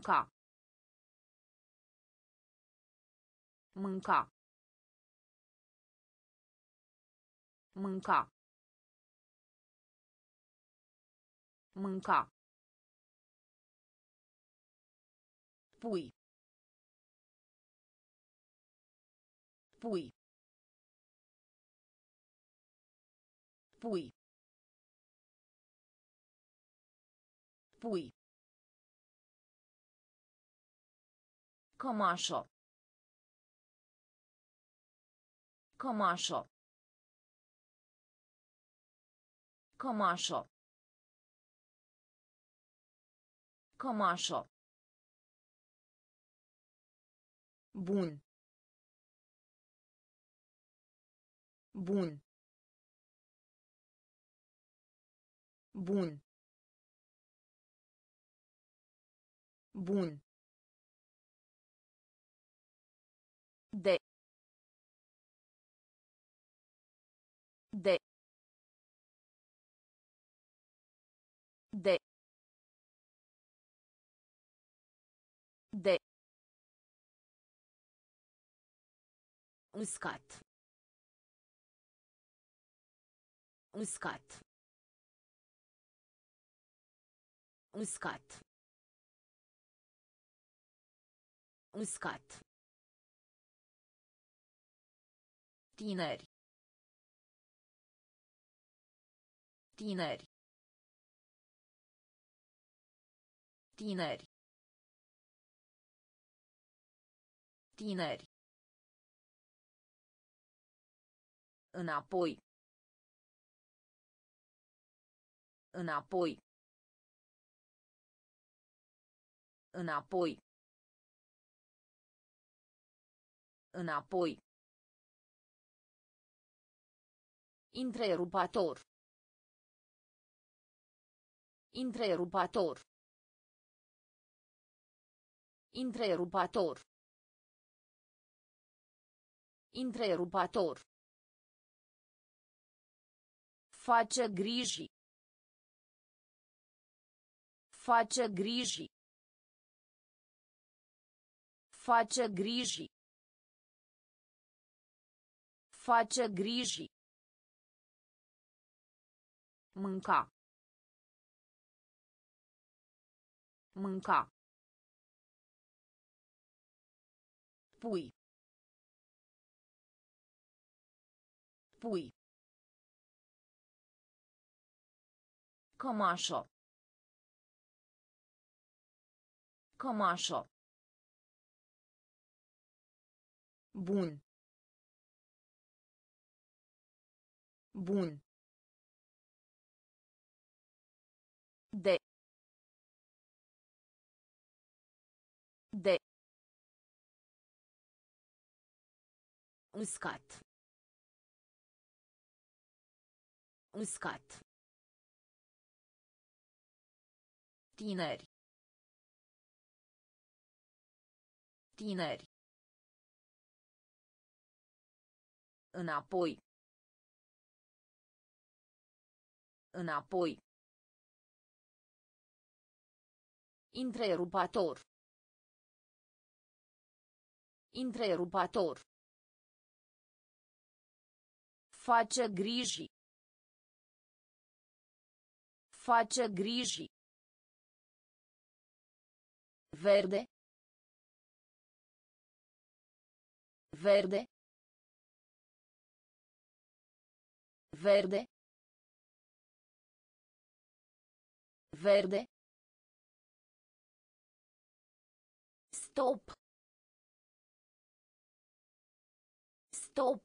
Mânca. Mânca. Mânca. Mânca. Pui. Pui. Pui. Pui. Cămașă. Cămașă. Cămașă. Cămașă. Bun. Bun. Bun. Bun. De. De. De. De. Uscat. Uscat. Uscat. Uscat. Tineri. Tineri. Tineri. Tineri. Înapoi. Înapoi. Înapoi. Înapoi. Întrerupator. Întrerupator. Întrerupator. Întrerupator. Face griji. Face griji. Face griji. Face griji. Mânca. Mânca. Pui. Pui. Cămașă. Cămașă. Bun. Bun. De. De. Uscat. Uscat. Tineri. Tineri. Înapoi. Înapoi. Întrerupator. Întrerupator. Face griji. Face griji. Verde. Verde. Verde. Verde. Stop. Stop.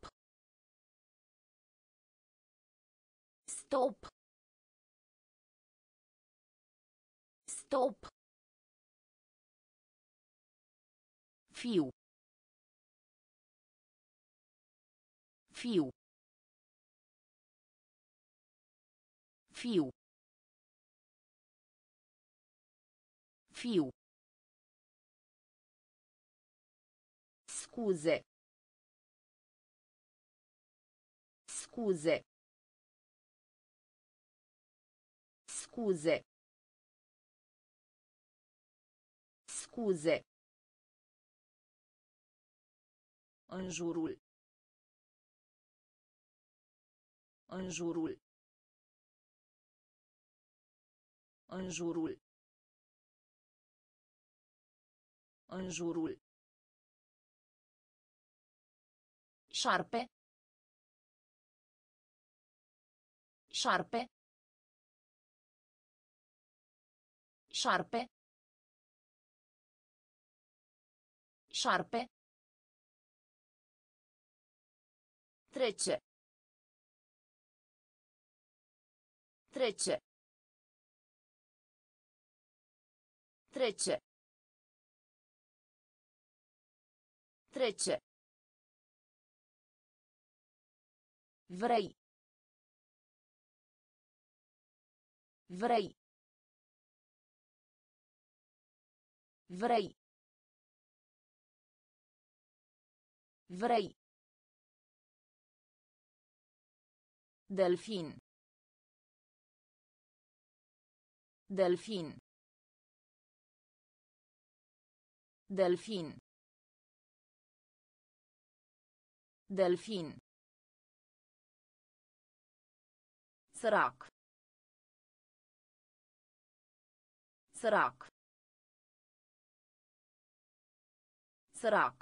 Stop. Stop. Fiu. Fiu. Fiu. Fiu. Scuze. Scuze. Scuze. Scuze. În jurul. În jurul. În jurul. În jurul. Șarpe. Șarpe. Șarpe. Șarpe. Trece. Trece. Trece. Trece. Vrei. Vrei. Vrei. Vrei. Delfin. Delfin. Delfin. Delfin. Sărac. Sărac. Sărac.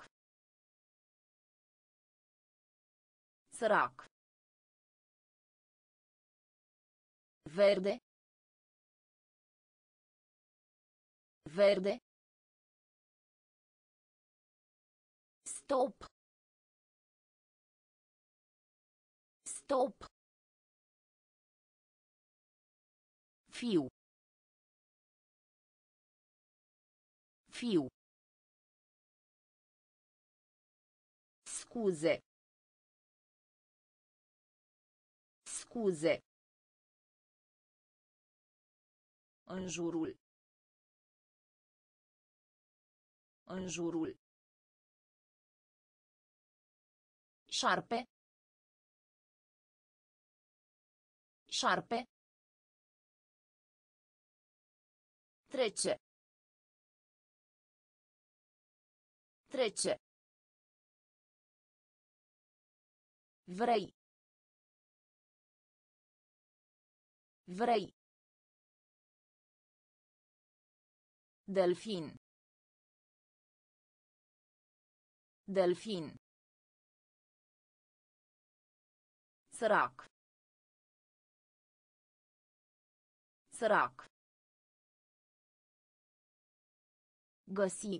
Sărac. Verde. Verde. Stop. Stop. Fiu. Fiu. Scuze. Scuze. În jurul. În jurul. Șarpe. Șarpe. Trece. Trece. Vrei. Vrei. Delfin. Delfin. Sărac. Sărac. Găsi.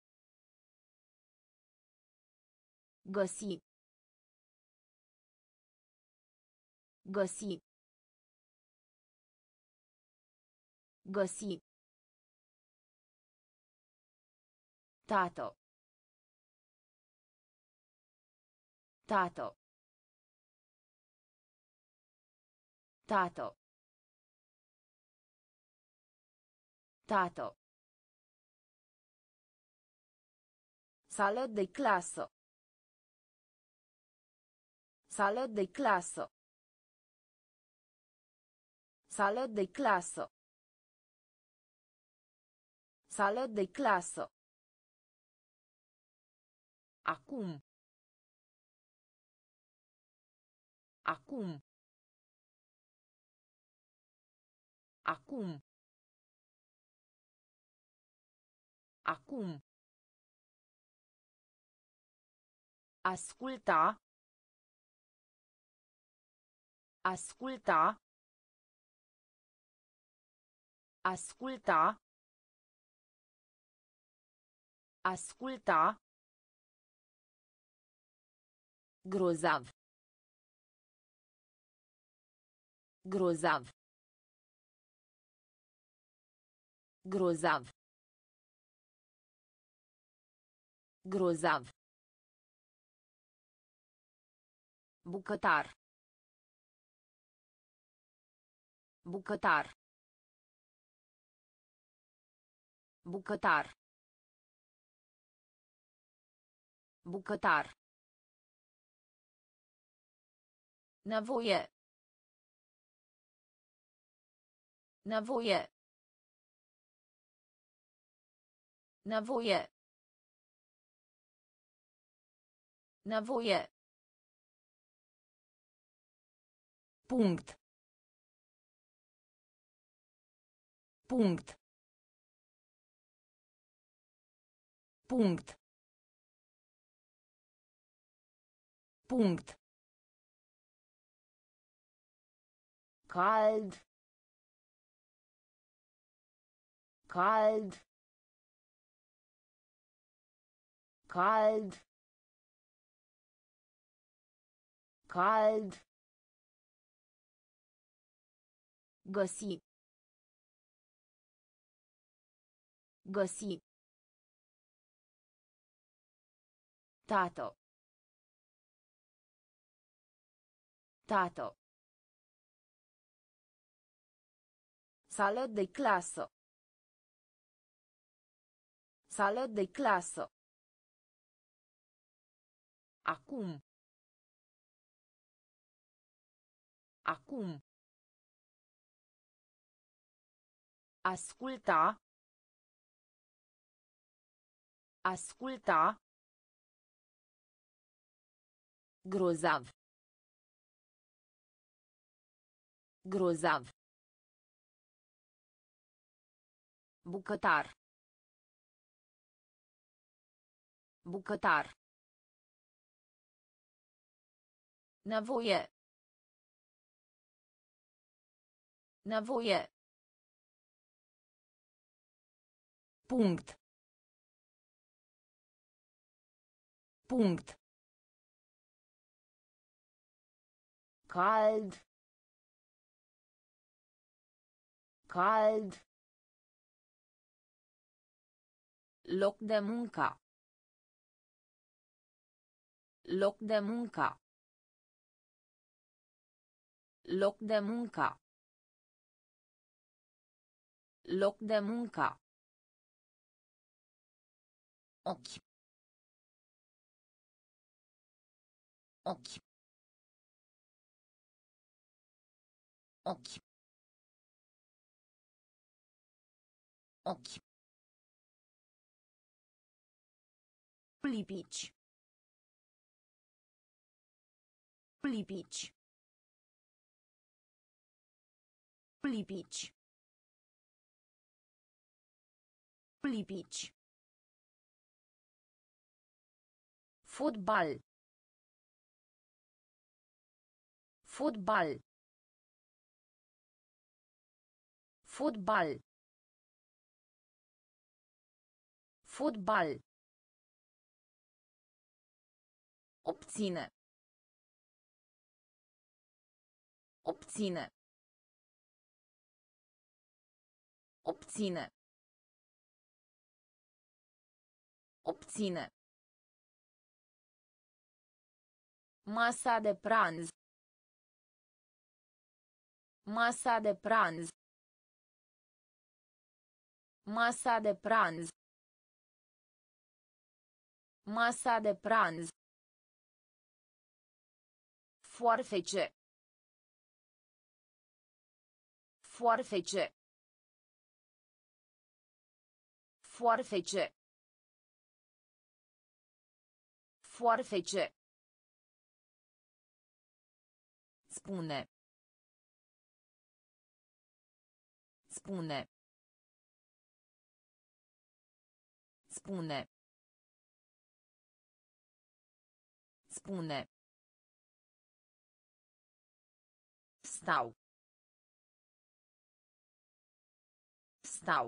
Găsi. Găsi. Găsi. Tată. Tată. Tată. Tată. Sală de clasă. Sală de clasă. Sală de clasă. Sală de clasă. Acum. Acum. Acum. Acum. Asculta. Asculta. Asculta. Asculta. Grozav. Grozav. Grozav. Grozav. Bucătar. Bucătar. Bucătar. Bucătar. Nevoie. Nevoie. Nevoie. Nevoie. Punct. Punct. Punct. Punct. Cald. Cald. Cald. Cald. Găsi. Găsi. Tată. Tată. Sală de clasă. Sală de clasă. Acum. Acum. Asculta. Asculta. Grozav. Grozav. Bucătar. Bucătar. Nevoie. Nevoie. Punct. Punct. Cald. Cald. Loc de muncă. Loc de muncă. Loc de muncă. Loc de muncă. Ochi. Ochi. Ochi. Ochi. Lipici. Lipici. Lipici. Lipici. Fotbal. Fotbal. Fotbal. Fotbal. Obține. Obține. Obține. Obține. Masa de pranz. Masa de pranz. Masa de pranz. Masa de pranz. Foarfece. Foarfece. Foarfece. Foarfece. Spune. Spune. Spune. Spune. Stau. Stau.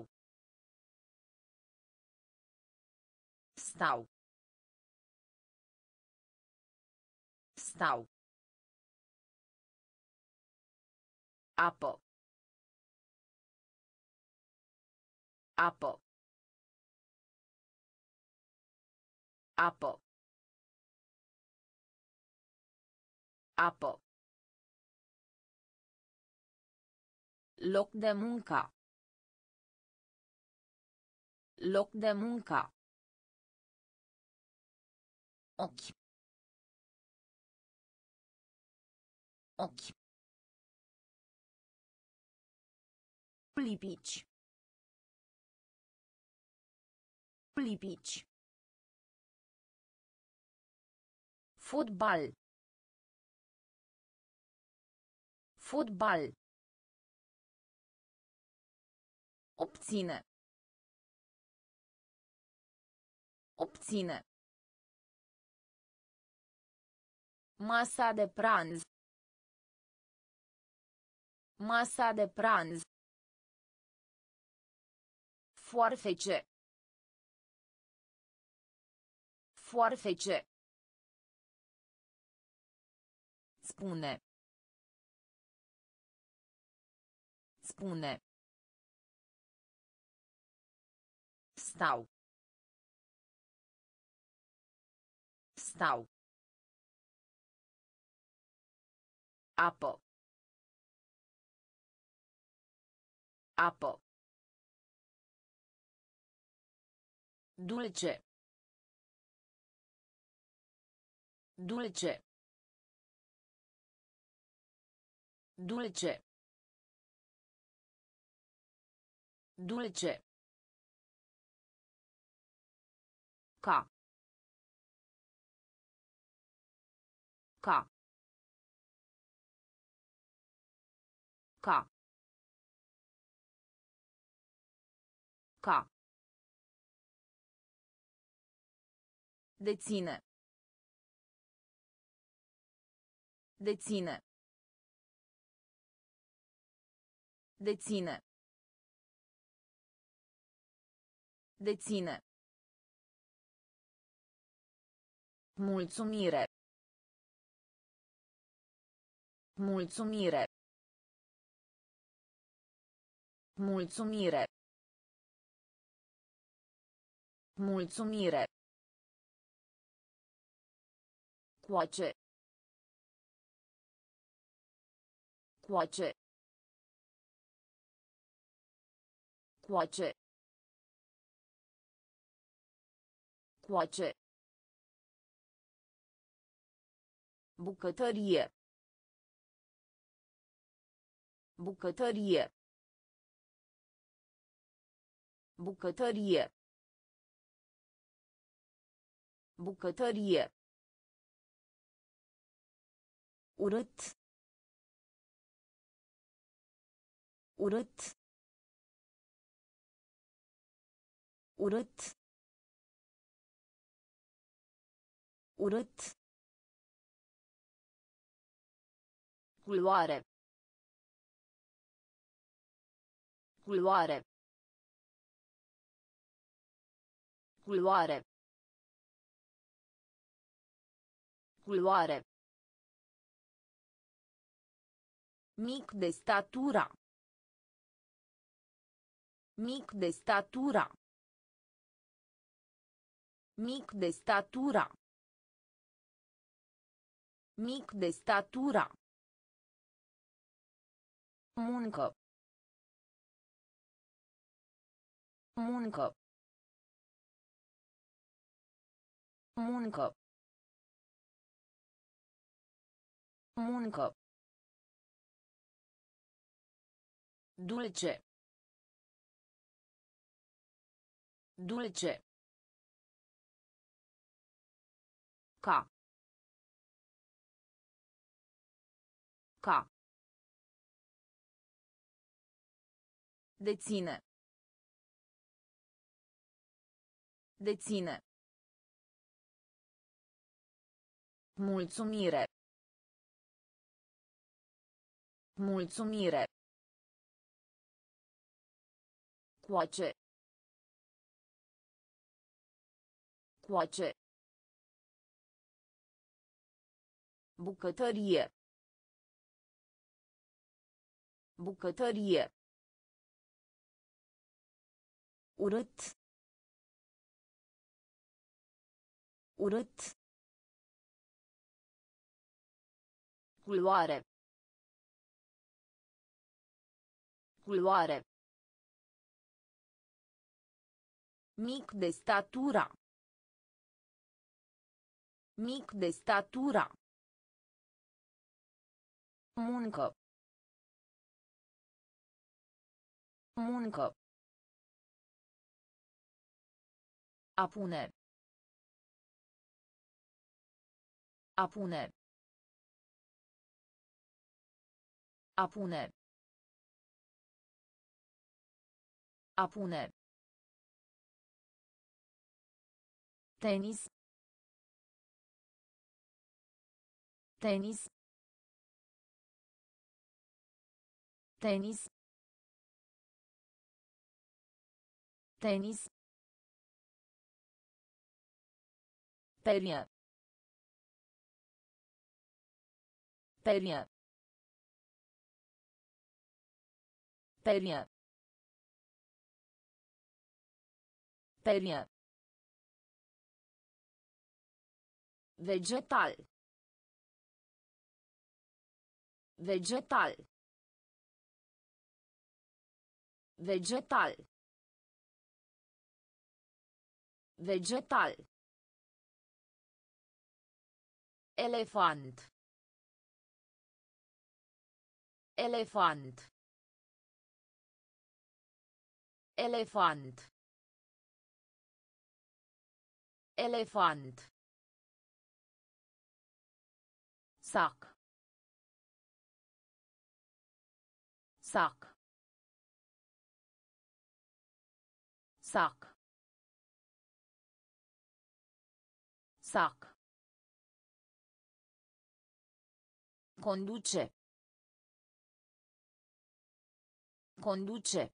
Stau. Stau. Apă. Apă. Apă. Apă. Loc de muncă. Loc de muncă. Ochi. Ochi. Lipici. Lipici. Fotbal. Fotbal. Obține. Obține. Masa de pranz. Masa de pranz. Foarfece. Foarfece. Spune. Spune. Stau. Stau. Apă. Apă. Dulce. Dulce. Dulce. Dulce. Ca. Ca. Ca. Ca. Deține. Deține. Deține. Deține. Mulțumire. Mulțumire. Mulțumire. Mulțumire. Coace. Coace. Coace. Coace. Bucătărie. Bucătărie. Bucătărie. Bucătărie. Urât. Urât. Urât. Urât. Culoare. Culoare. Culoare. Culoare. Mic de statura. Mic de statura. Mic de statura. Mic de statura. Muncă. Muncă. Muncă. Muncă. Dulce. Dulce. Ca. Ca. Deține. Deține. Mulțumire. Mulțumire. Coace. Coace. Bucătărie. Bucătărie. Urât. Urât. Culoare. Culoare. Mic de statura. Mic de statura. Muncă. Muncă. A pune. A pune. A pune. A pune. Tenis. Tenis. Tenis. Tenis. Perie. Perie. Perie. Perie. Vegetal. Vegetal. Vegetal. Vegetal. Elefant. Elefant. Elefant. Elefant. Sac. Sac. Sac. Sac. Conduce. Conduce.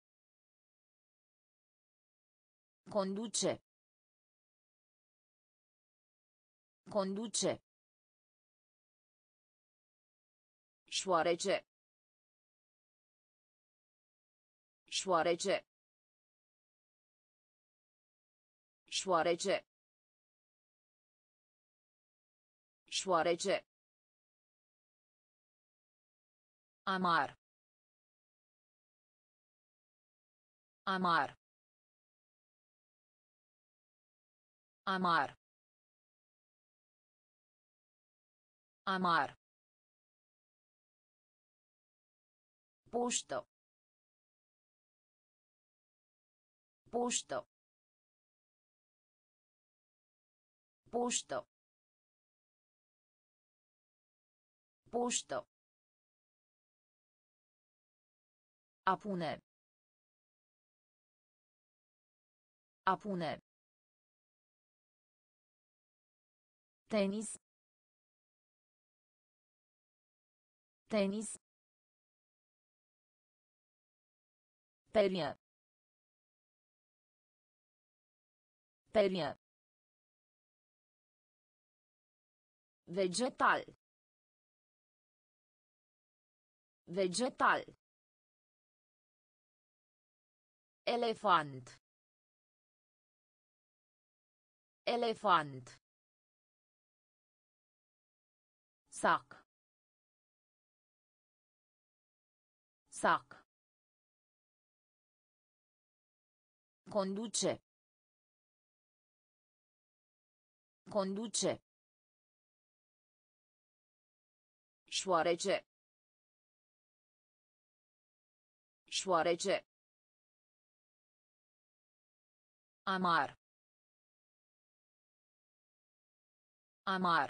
Conduce. Conduce. Șoarece. Șoarece. Șoarece. Șoarece. Amar. Amar. Amar. Amar. Poștă. Poștă. Poștă. Poștă. A pune. A pune. Tenis. Tenis. Perie. Perie. Vegetal. Vegetal. Elefant. Elefant. Sac. Sac. Conduce. Conduce. Șoarece. Șoarece. Amar. Amar.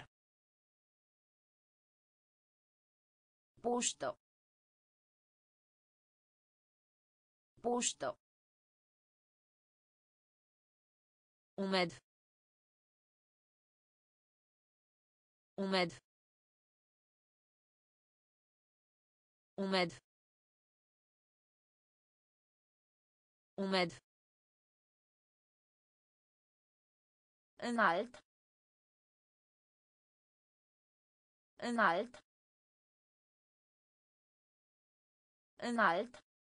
Poștă. Poștă. Umed. Umed. Umed. Umed. Înalt. Înalt. Înalt.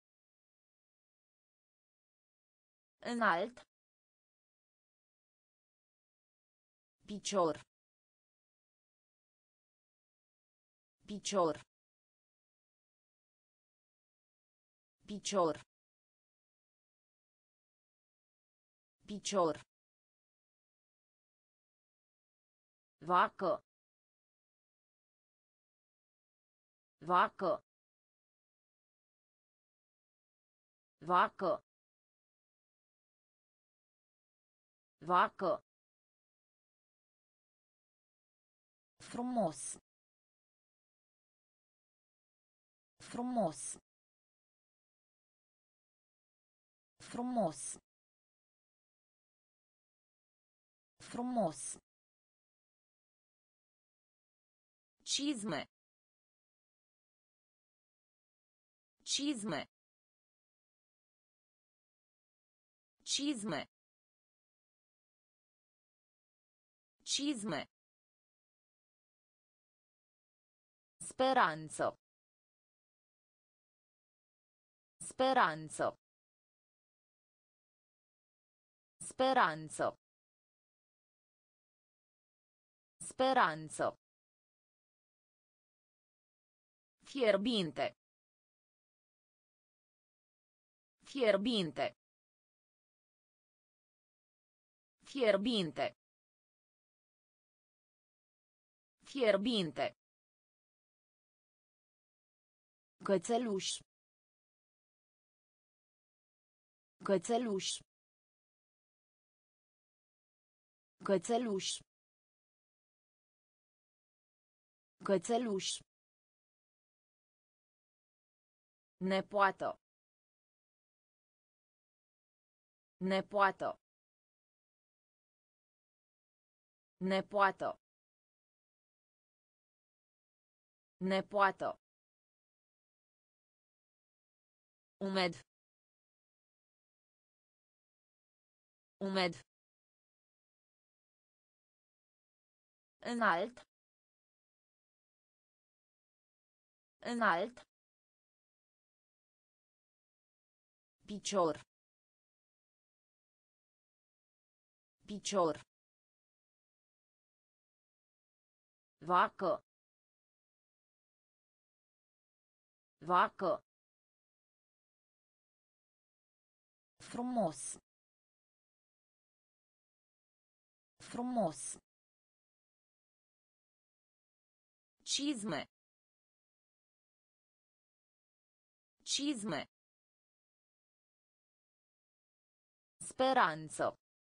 Înalt. Picior. Picior. Picior. Picior. Vacă. Vacă. Vacă. Vacă. Frumos. Frumos. Frumos. Frumos. Cizme. Cizme. Cizme. Cizme. Speranță. Speranță. Speranță. Speranță. Fierbinte. Fierbinte. Fierbinte. Fierbinte. Cățeluș. Cățeluș. Cățeluș. Cățeluș. Nepoată. Nepoată. Nepoată. Nepoată. Umed. Umed. Înalt. Înalt. Picior. Picior. Vacă. Vacă. Frumos. Frumos. Cizme. Cizme. Speranță.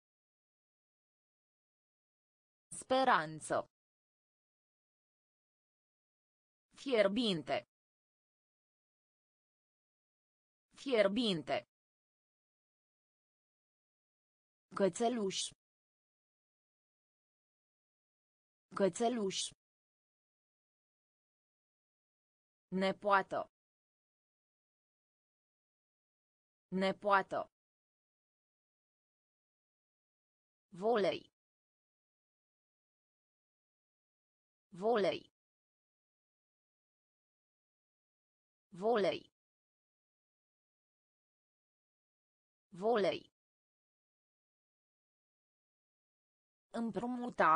Speranță. Fierbinte. Fierbinte. Cățeluș. Cățeluș. Nepoată. Nepoată. Volei. Volei. Volei. Volei. Împrumuta.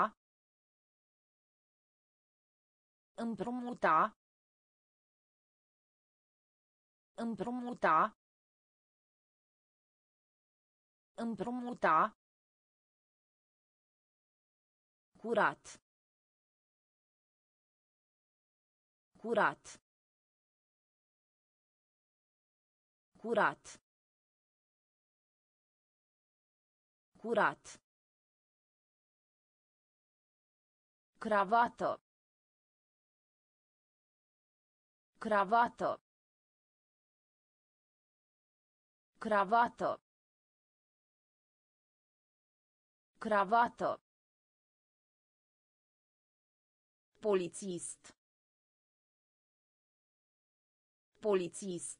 Împrumuta. Împrumuta. Împrumuta. Curat. Curat. Curat. Curat. Cravată. Cravată. Cravată. Cravată. Polițist. Polițist.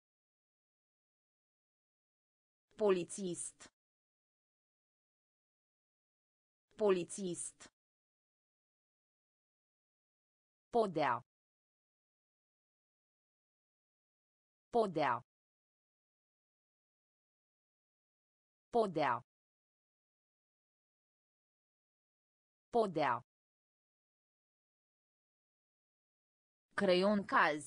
Polițist. Polițist. Podea. Podea. Podea. Podea. Creion caz.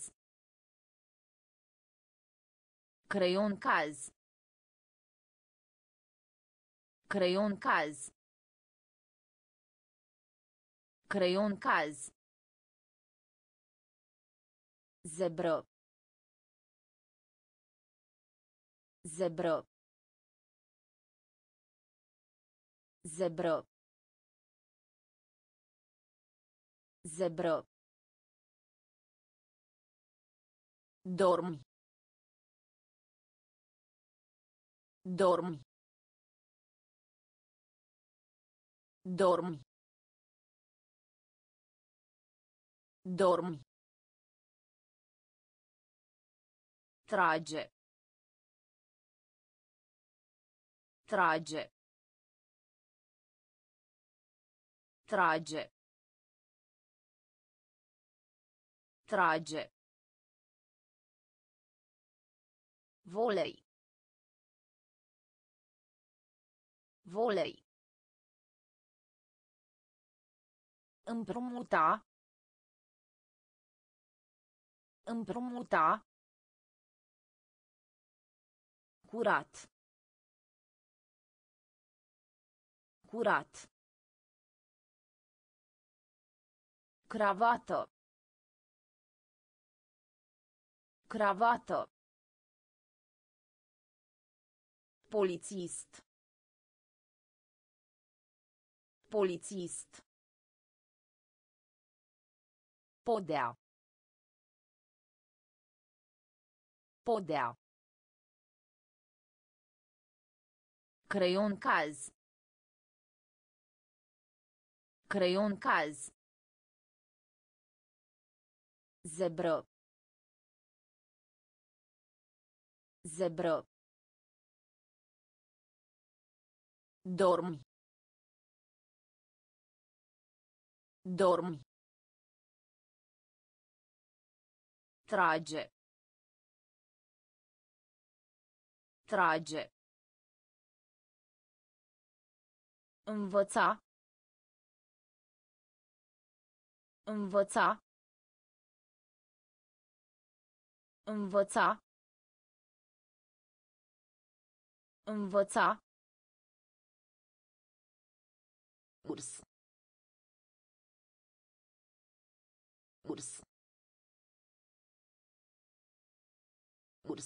Creion caz. Creion caz. Creion caz. Zebră. Zebră. Zebră. Zebră. Dormi. Dormi. Dormi. Dormi. Trage. Trage. Trage. Trage. Volei. Volei. Împrumuta. Împrumuta. Curat. Curat. Cravată. Cravată. Polițist. Polițist. Podea. Podea. Creion caz. Creion caz. Zebră. Zebră. Dormi. Dormi. Trage. Trage. Învăța. Învăța. Învăța. Învăța. Urs. Urs. Urs.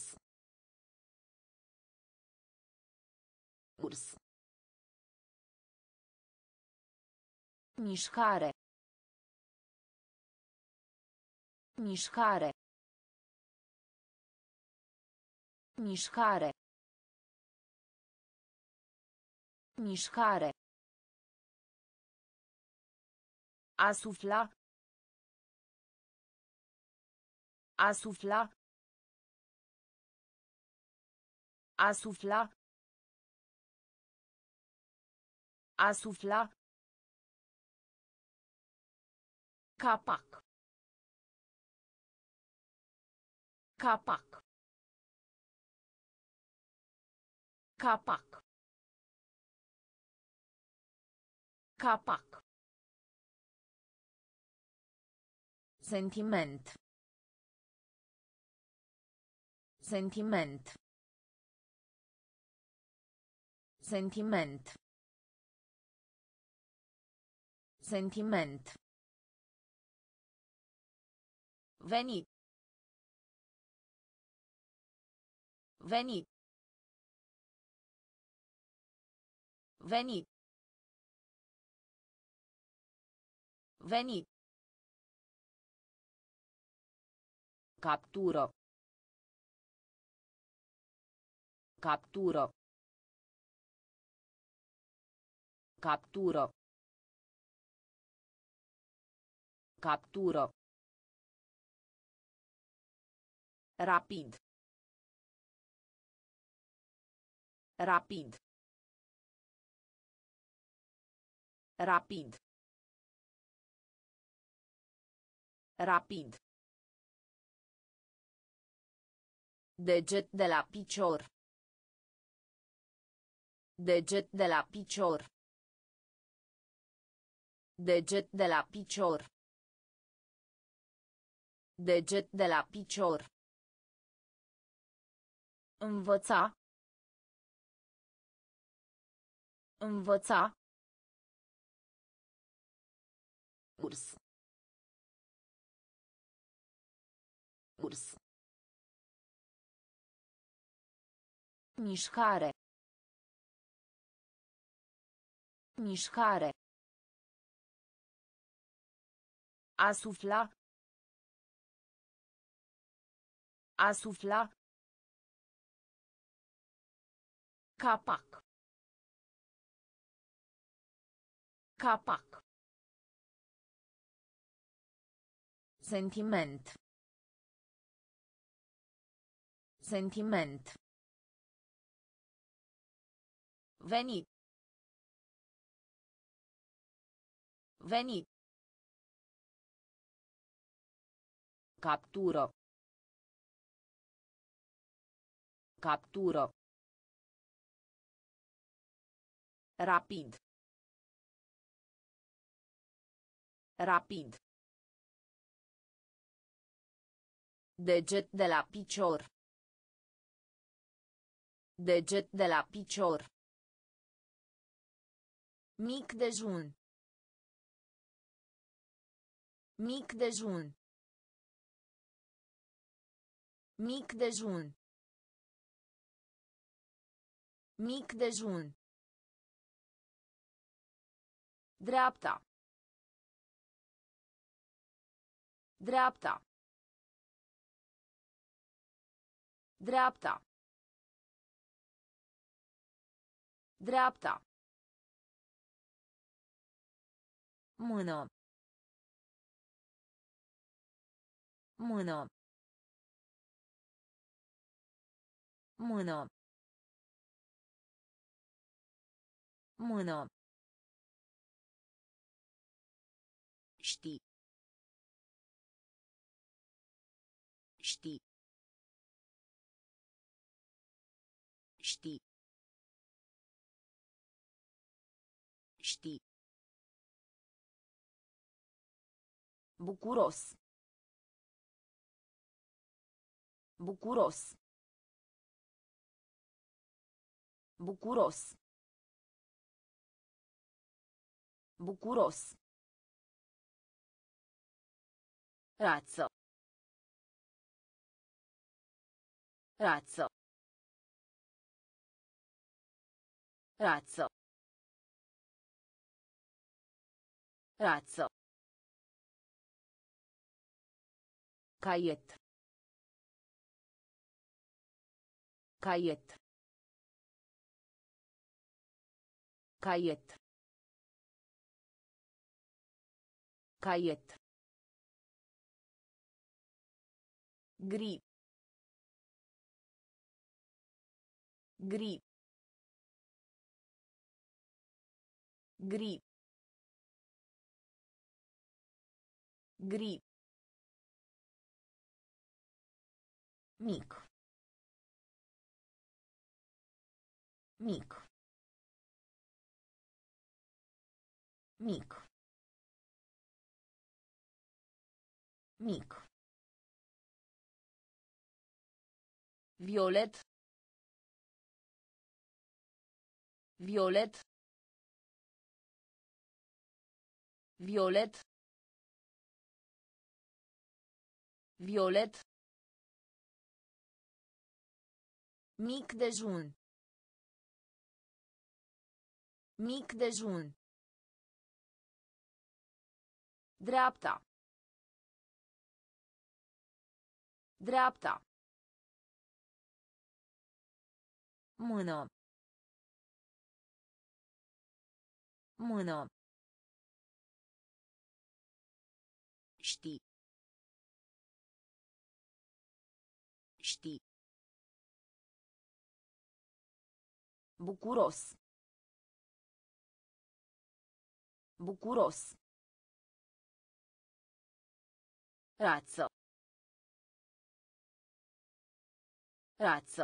Urs. Mișcare. Mișcare. Mișcare. Mișcare. A sufla. A sufla. A sufla. A sufla. Capac. Capac. Capac. Capac. Sentiment. Sentiment. Sentiment. Sentiment. Veni. Veni. Veni. Veni. Captură. Captură. Captură. Captură. Rapid. Rapid. Rapid. Rapid. Deget de la picior. Deget de la picior. Deget de la picior. Deget de la picior. Învăța. Învăța. Urs. Urs. Mișcare. Mișcare. A sufla. A sufla. Capac. Capac. Sentiment. Sentiment. Venit. Venit. Captură. Captură. Rapid. Rapid. Deget de la picior. Deget de la picior. Mic dejun. Mic dejun. Mic dejun. Mic dejun. Dreapta. Dreapta. Dreapta. Dreapta. Mână. Mână. Mână. Mână. Știi. Știi. Știi. Știi. Bucuros. Bucuros. Bucuros. Bucuros. Rață. Rață. Rață. Rață. Caiet. Caiet. Caiet. Caiet. Gri. Gri. Gri. Gri. Mic. Mic. Mic. Mic. Violet. Violet. Violet. Violet. Mic dejun. Mic dejun. Dreapta. Dreapta. Mână. Mână. Știi. Știi. Bucuros. Bucuros. Rață. Rață.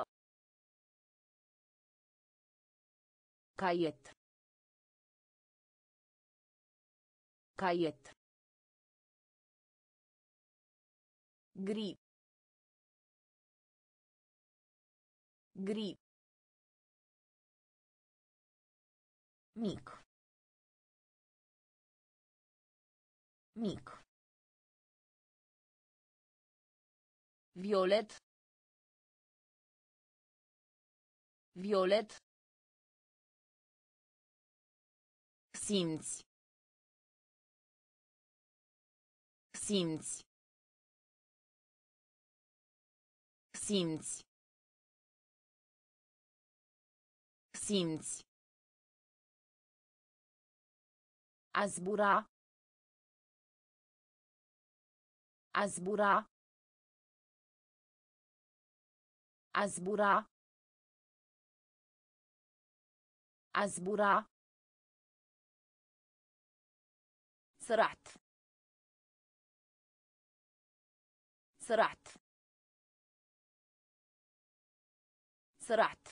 Caiet. Caiet. Gri. Gri. Mic. Mic. Violet. Violet. Simți. Simți. Simți. Simți. A zbura. A zbura. A zbura. A zbura. سرعت. سرعت. سرعت.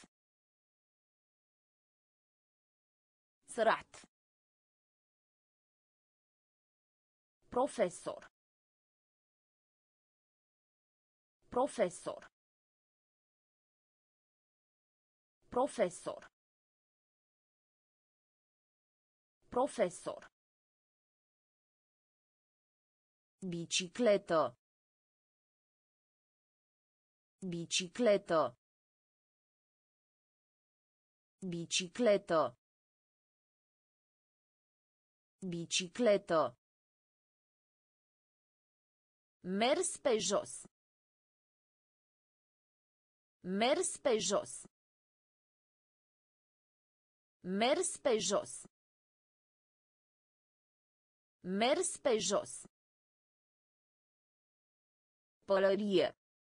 سرعت. Profesor. Profesor. Profesor. Profesor. Bicicletă. Bicicletă. Bicicletă. Bicicletă. Mers pe jos. Mers pe jos. Mers pe jos. Mers pe jos. Pălărie.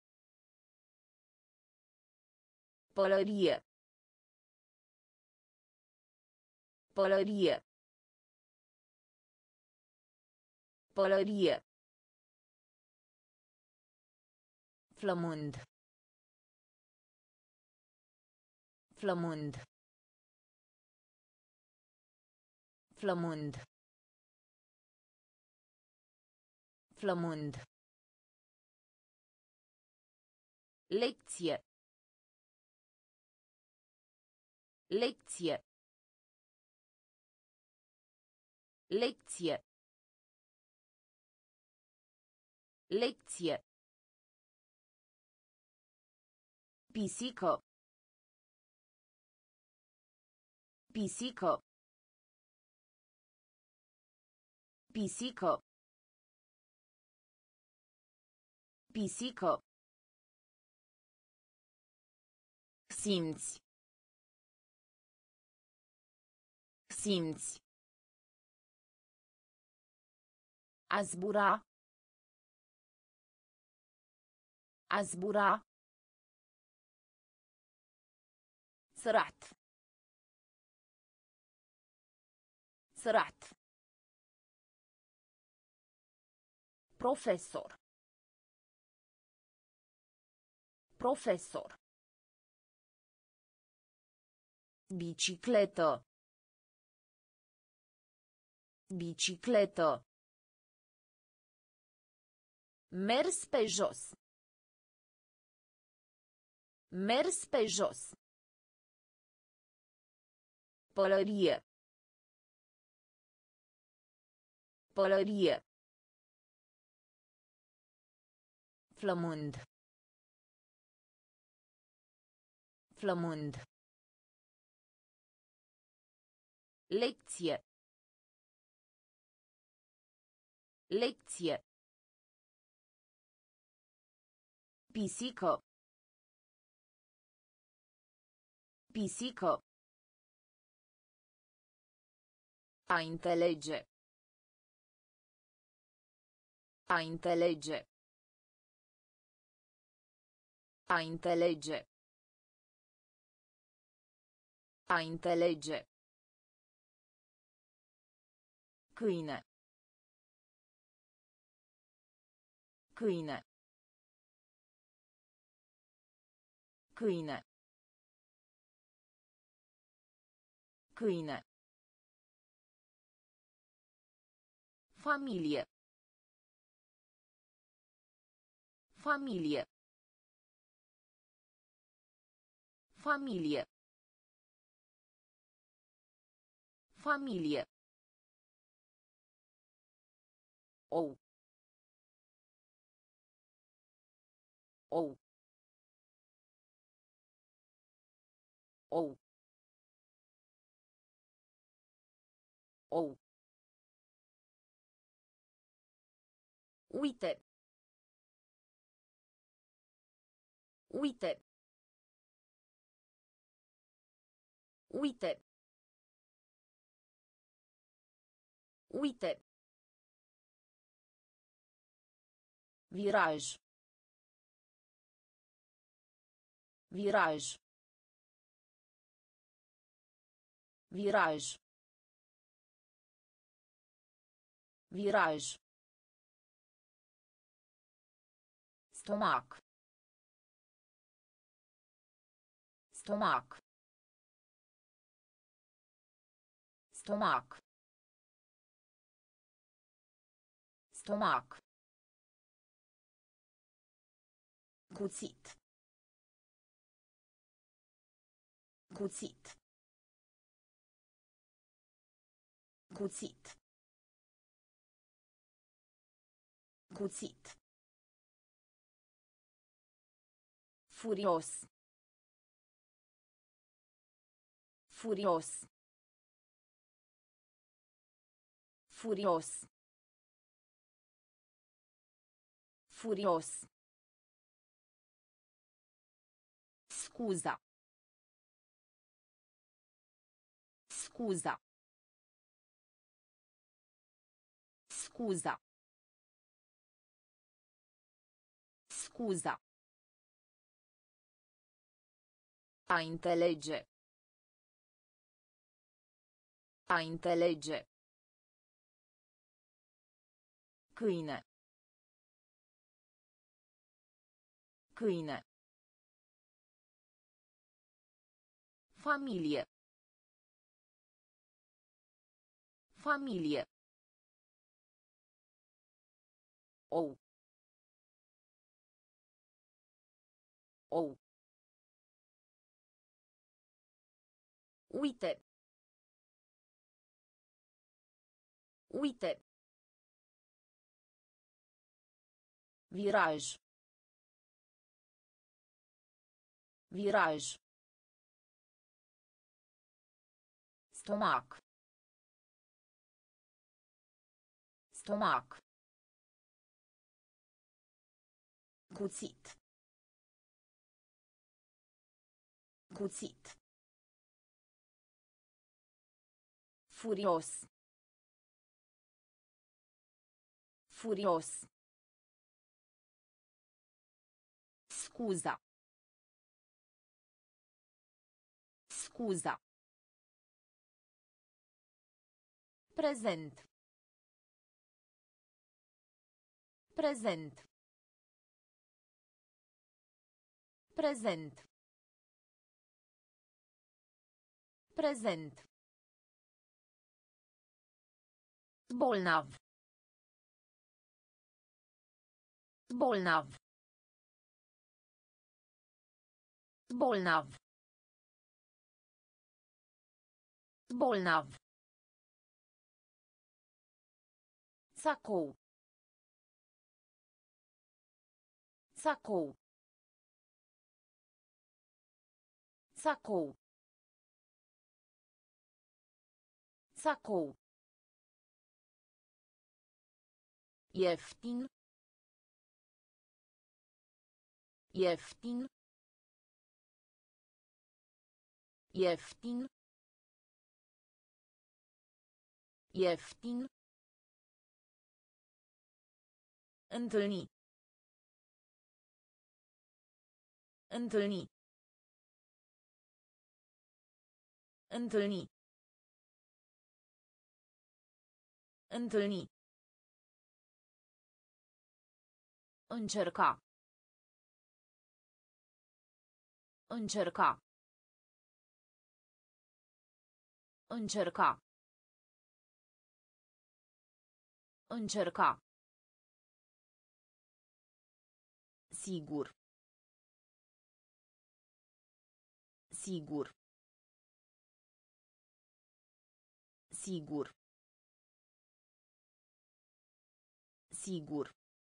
Pălărie. Pălărie. Pălărie. Flămând. Flămând. Flămând. Flămând. Lecție. Lecție. Lecție. Lecție. Pisică. Pisică. Pisică. Pisică. Simți. Simți. A zbura. A zbura. سرعت. سرعت. Profesor. Profesor. Bicicletă. Bicicletă. Mers pe jos. Mers pe jos. Pălărie. Pălărie. Flămând. Flămând. Lecție. Lecție. Pisică. Pisică. A înțelege. A înțelege. A înțelege. A înțelege. Câine. Câine. Câine. Câine. Familie. Familie. Familie. Familie. Ou. Ou. Ou. Ou. Uite. Uite. Uite. Uite. Viraj. Viraj. Viraj. Viraj. Stomac. Stomac. Stomac. Stomac. Cuțit. Cuțit. Cuțit. Cuțit. Furios. Furios. Furios. Furios. Scuza. Scuza. Scuza. Scuza. A înțelege. A înțelege. Câine. Câine. Familie. Familie. Ou. Ou. Uite. Uite. Viraj. Viraj. Stomac. Stomac. Cuțit. Cuțit. Furios. Furios. Scuza. Scuza. Prezent. Prezent. Prezent. Prezent. Bolnav. Bolnav. Bolnav. Bolnav. Sacou. Sacou. Sacou. Sacou. Ieftin. Ieftin. Ieftin. Ieftin. Întâlni. Întâlni. Întâlni. Întâlni. Încerca. Încerca. Încerca. Încerca. Sigur. Sigur. Sigur. Sigur.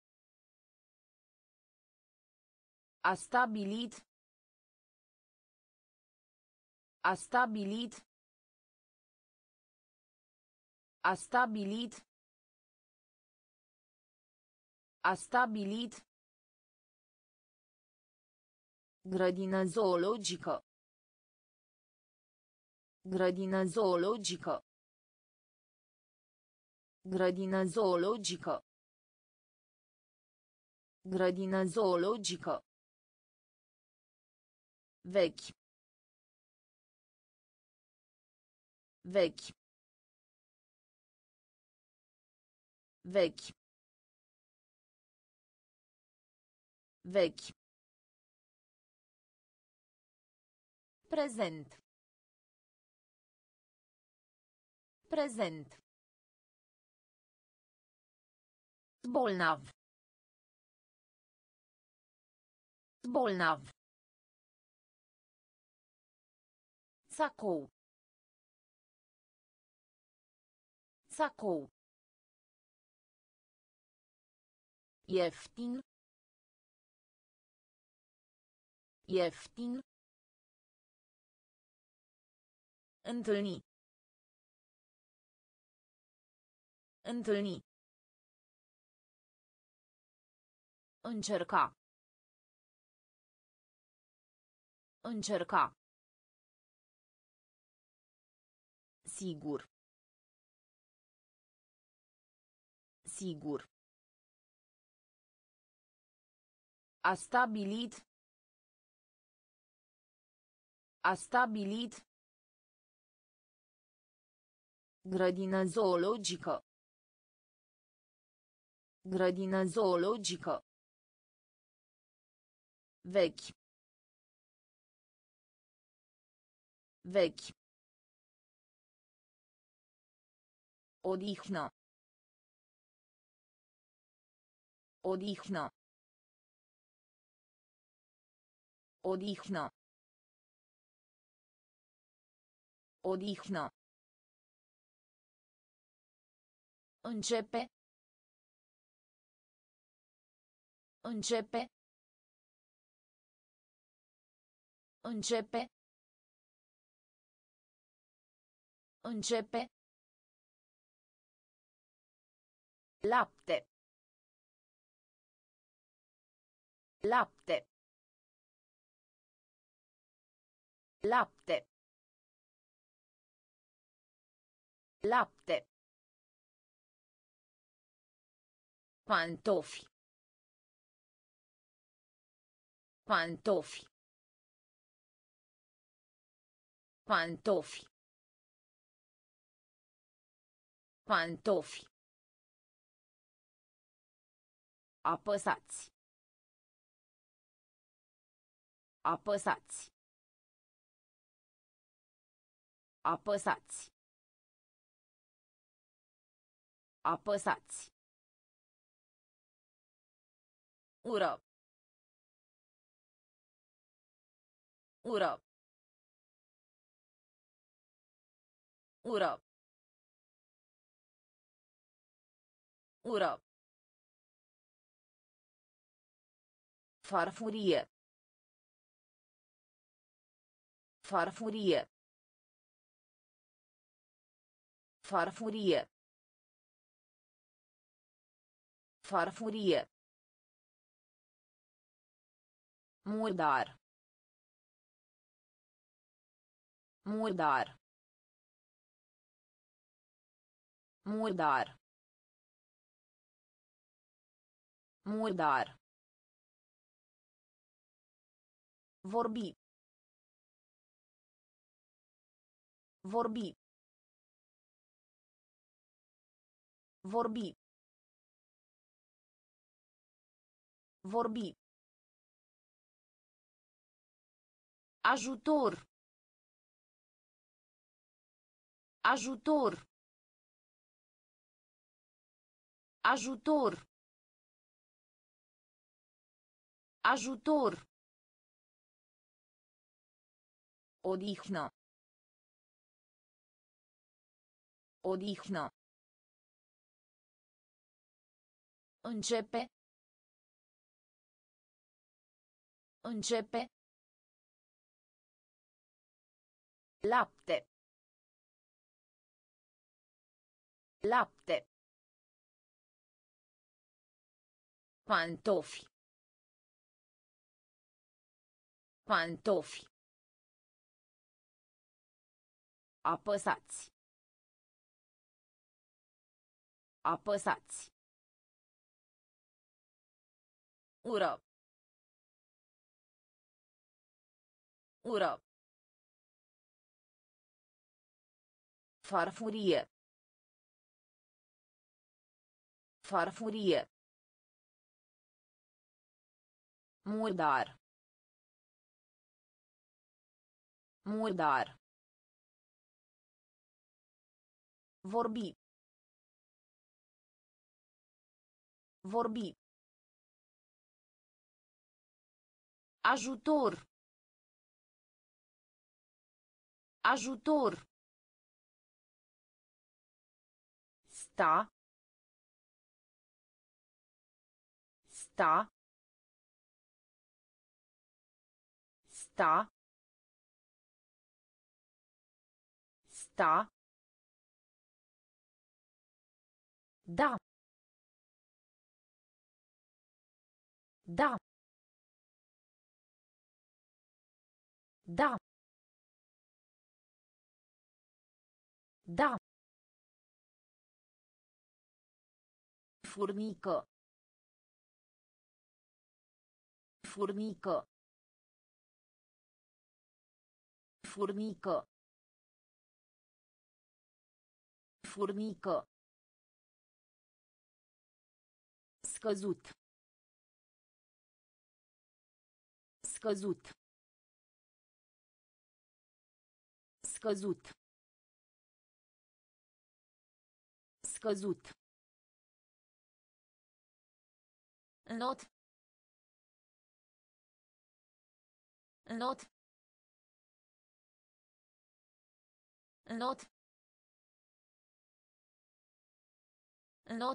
A stabilit. A stabilit. A stabilit. A stabilit. Grădină zoologică. Grădină zoologică. Grădină zoologică. Grădină zoologică. Vechi. Vechi. Vechi. Vechi. Prezent. Prezent. Bolnav. Bolnav. Sacou. Sacou. Ieftin. Ieftin. Întâlni. Întâlni. Încerca. Încerca. Sigur. Sigur. A stabilit. A stabilit. Grădină zoologică. Grădină zoologică. Vechi. Vechi. Odihnă. Odihnă. Odihnă. Odihnă. Începe. Începe. Începe. Începe. Lapte. Lapte. Lapte. Lapte. Pantofi. Pantofi. Pantofi. Pantofi. Apăsați. Apăsați. Apăsați. Apăsați. Ură. Ură. Ură. Ură. Farfurie. Farfurie. Farfurie. Farfurie. Murdar. Murdar. Murdar. Murdar. Vorbi. Vorbi. Vorbi. Vorbi. Ajutor. Ajutor. Ajutor. Ajutor. Odihnă. Odihnă. Începe. Începe. Lapte. Lapte. Pantofi. Pantofi. Apăsați. Apăsați. Ură. Ură. Farfurie. Farfurie. Murdar. Murdar. Vorbi. Vorbi. Ajutor. Ajutor. Sta. Sta. Sta. Sta. Da. Da. Da. Da. Furnică. Furnică. Furnică. Furnică. Scăzut. Scăzut. Scăzut. Scăzut. Not. Not. Not. Not.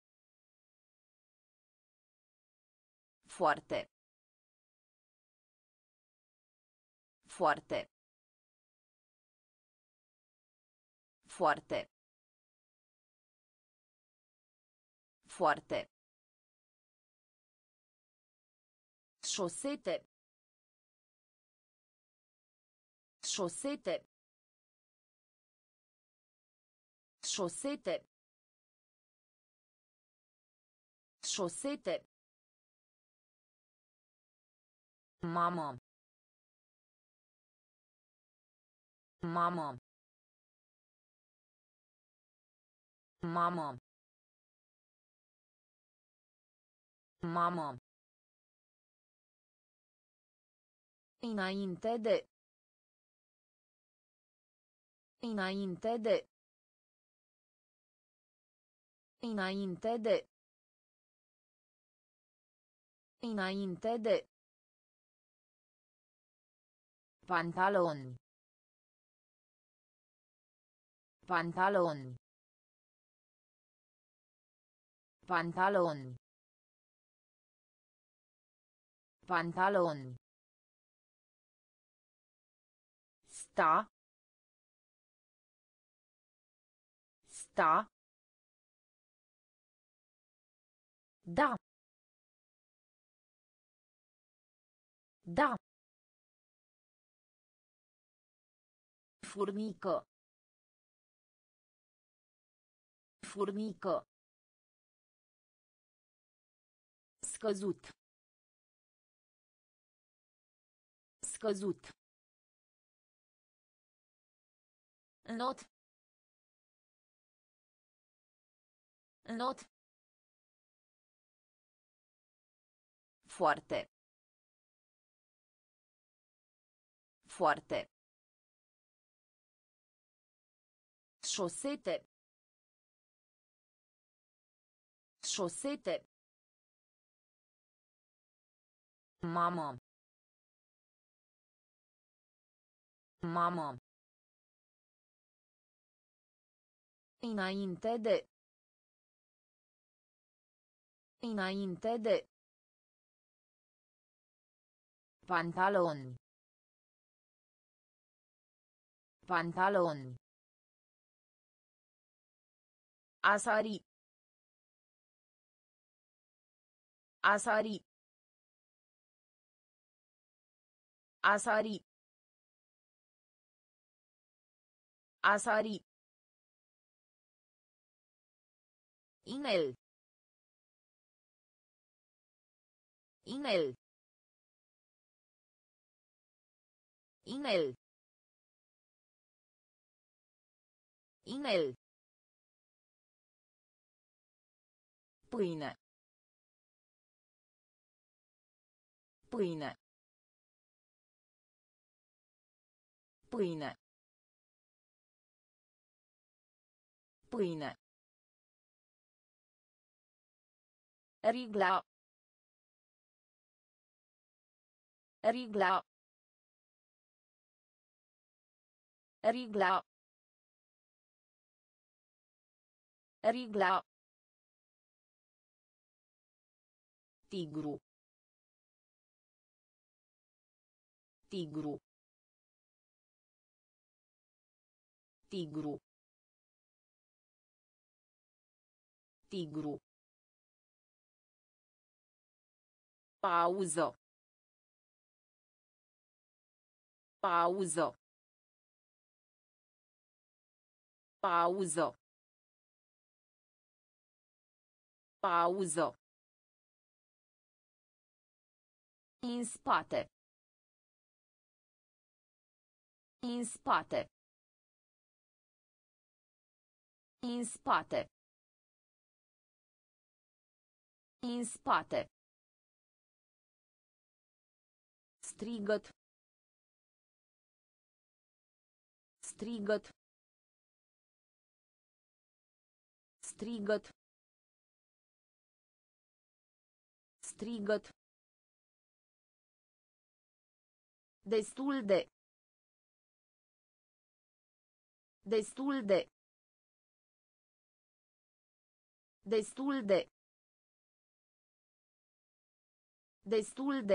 Foarte. Foarte. Foarte. Foarte. Șosete. Șosete. Șosete. Șosete. Mamă. Mamă. Mamă. Mamă. Înainte de. Înainte de. Înainte de. Înainte de. Pantaloni. Pantaloni. Pantaloni. Pantaloni. Sta. Sta. Da. Da. Furnică. Furnică. Scăzut. Scăzut. Not. Not. Foarte. Foarte. Șosete. Șosete. Mamă. Mamă. Înainte de. Înainte de. Pantaloni. Pantaloni. Asari. Asari. Asari. Asari. Inel. Inel. Inel. Inel. Pâine. Pâine. Pâine. Pâine. Rigla. Rigla. Rigla. Rigla. Tigru. Tigru. Tigru. Tigru. Pauză. Pauză. Pauză. Pauză. În spate. În spate. În spate. În spate. Strigăt. Strigăt. Strigăt. Strigăt. Destul de. Destul de. Destul de. Destul de.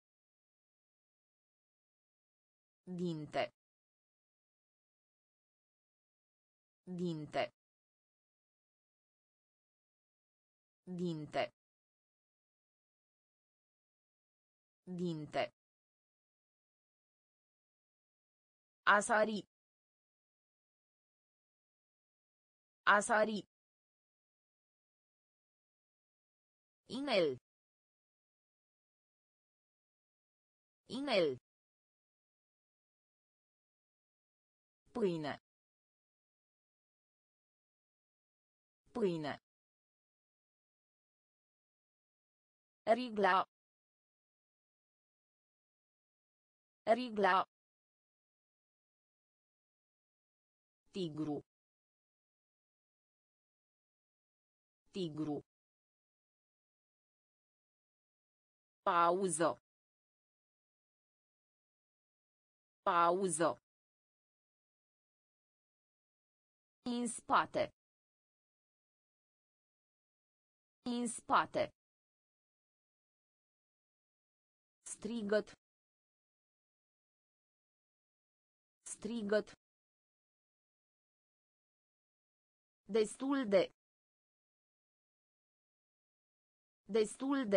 Dinte. Dinte. Dinte. Dinte. Asari. Asari. Inel. Inel. Pâine. Pâine. Rigla. Rigla. Tigru. Tigru. Pauză. Pauză. În spate. În spate. Strigăt. Strigăt. Destul de. Destul de.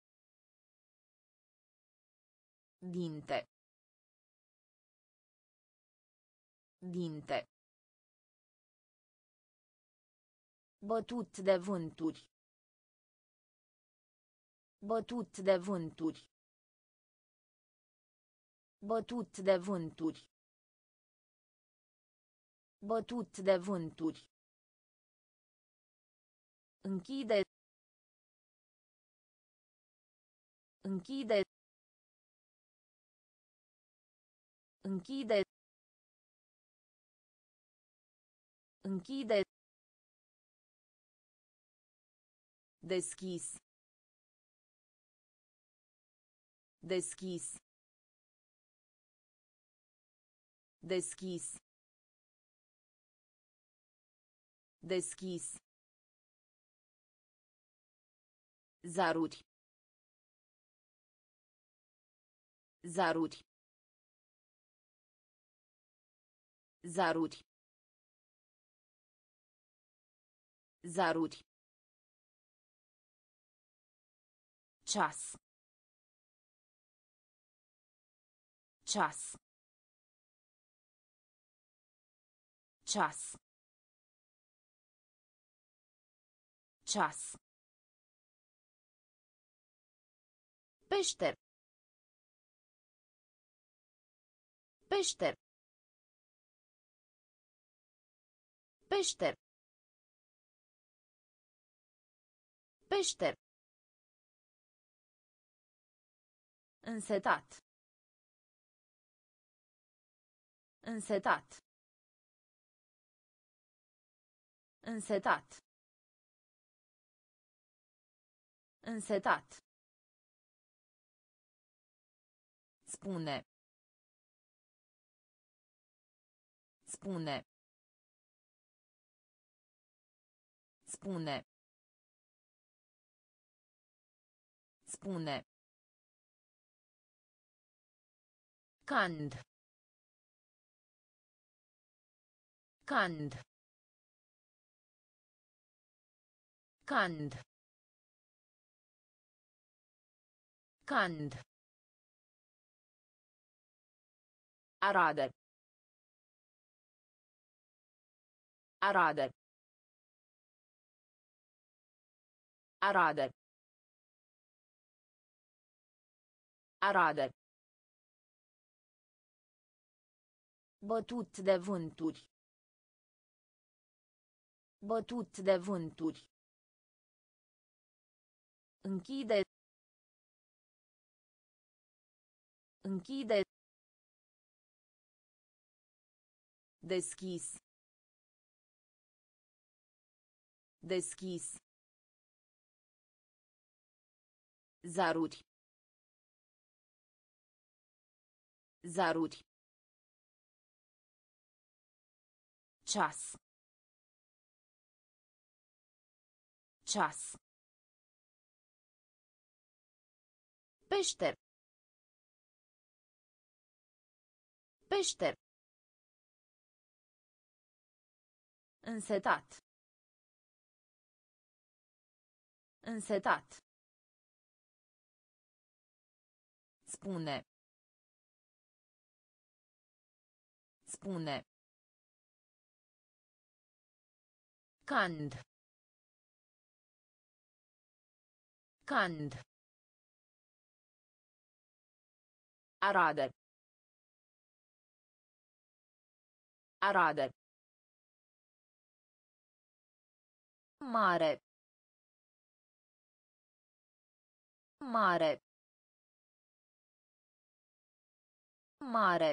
Dinte. Dinte. Bătut de vânturi. Bătut de vânturi. Bătut de vânturi. Bătut de vânturi. Închide. Închide. Închide. Închide. Deschis. Deschis. Deschis. Deschis. Zaruri. Zaruri. Zaruri. Zaruri. Ceas. Ceas. Ceas. Ceas. Peșter. Peșter. Peșter. Peșter. Însetat. Însetat. Însetat. Însetat. Spune. Spune. Spune. Spune. Cand. Cand. Cand. Cand. Arade. Arade. Arade. Arade. Bătut de vânturi. Bătut de vânturi. Închide. Închide. Deschis. Deschis. Zaruri. Zaruri. Ceas. Ceas. Peșter. Peșter. Însetat. Însetat. Spune. Spune. Cand. Cand. Arade. Arade. Mare. Mare. Mare.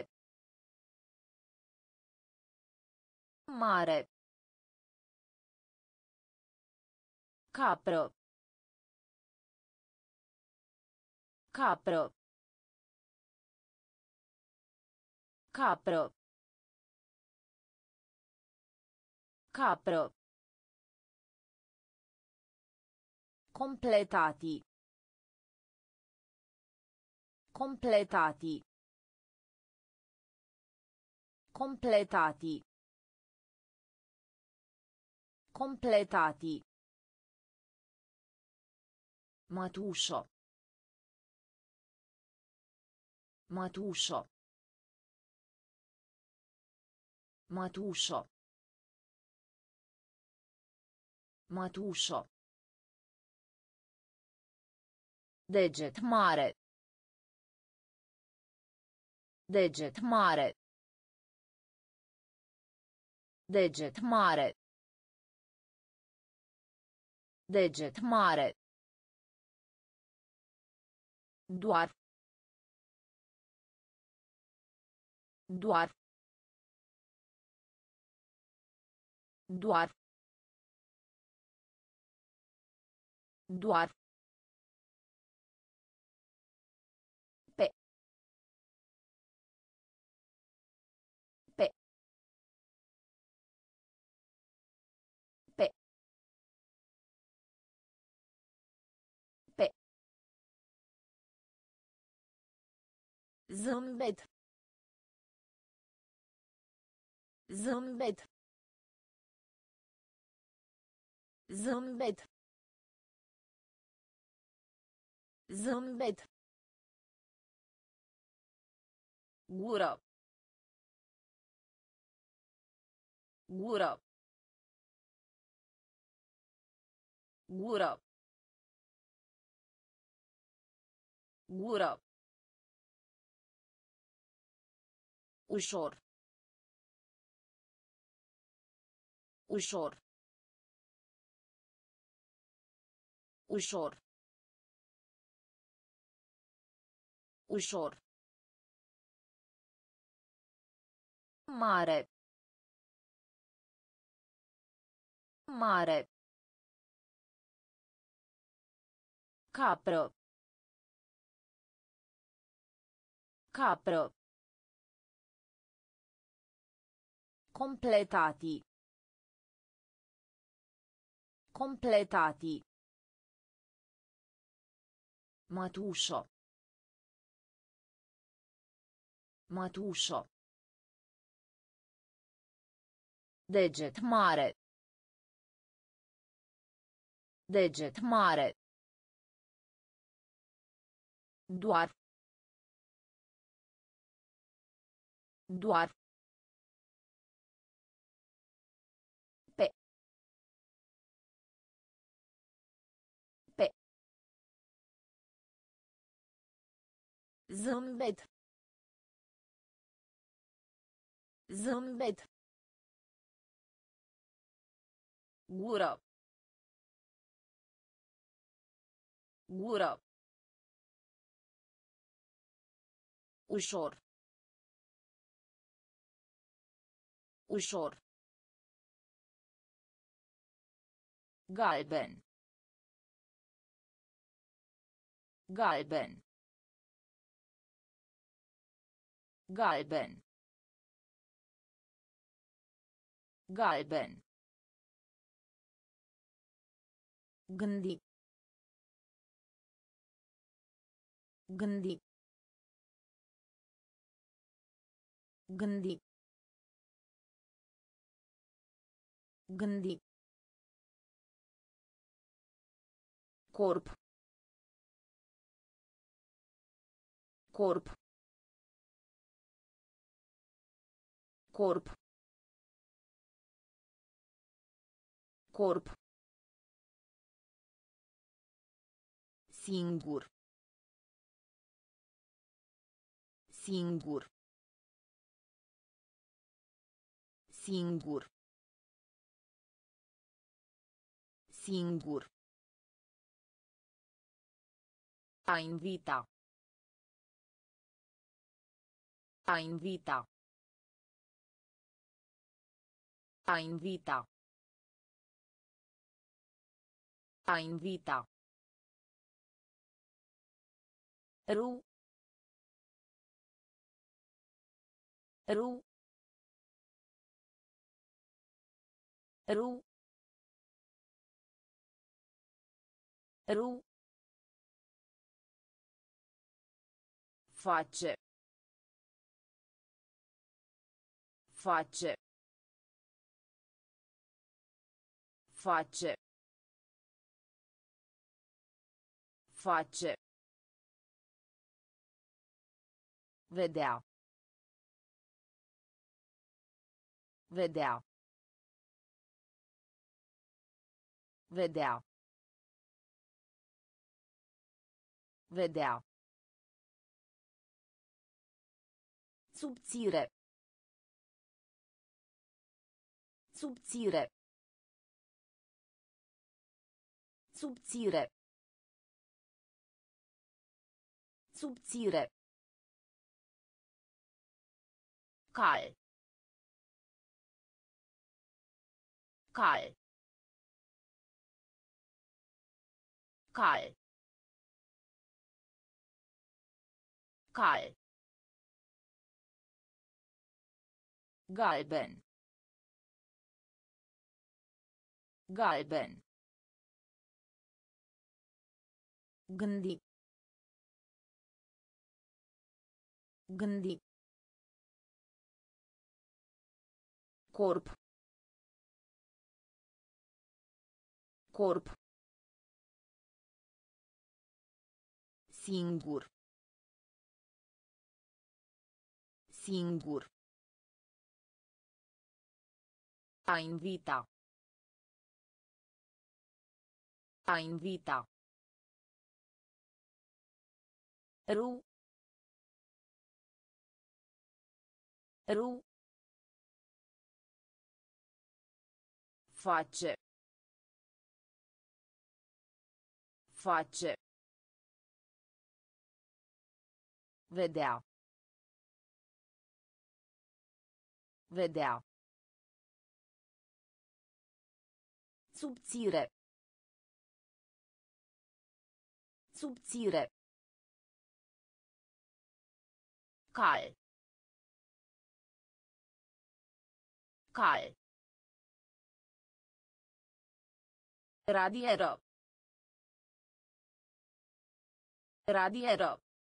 Mare. Capră. Capră. Capră. Capră. Completati. Completati. Completati. Completati. Mătușă. Mătușă. Mătușă. Mătușă. Deget mare. Deget mare. Deget mare. Deget mare. Doar. Doar. Doar. Doar. Pe. Pe. Pe. Pe. Zâmbet. Zâmbet. Zâmbet. Zâmbet. Gură. Gură. Gură. Gură. Ușor. Ușor. Ușor. Ușor. Mare. Mare. Capră. Capră. Completati. Completati. Mătușă. Mătușă. Deget mare. Deget mare. Doar. Doar. Pe. Pe. Zâmbet. Zâmbet. Gură. Gură. Ușor. Ușor. Galben. Galben. Galben. Galben. Gândi. Gândi. Gândi. Gândi. Corp. Corp. Corp. Corp. Singur. Singur. Singur. Singur. A invita. A invita. A invita. A invita. Ru. Ru. Ru. Ru. Face. Face. Face. Face. Vedea. Vedea. Vedea. Vedea. Subțire. Subțire. Subțire. Subțire. Cal. Cal. Cal. Cal. Galben. Galben. Gândi. Gândi. Corp. Corp. Singur. Singur. A invita. A invita. Ru. Ru. Face. Face. Vedea. Vedea. Subțire. Subțire. Cal. Cal. Radieră. Radieră.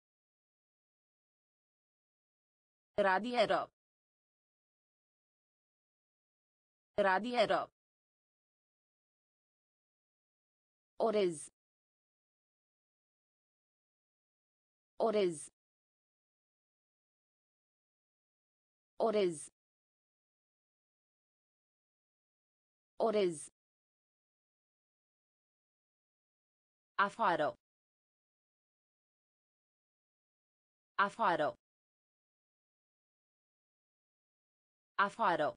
Radieră. Radieră. Orez. Orez. Orez. Orez. Afară. Afară. Afară.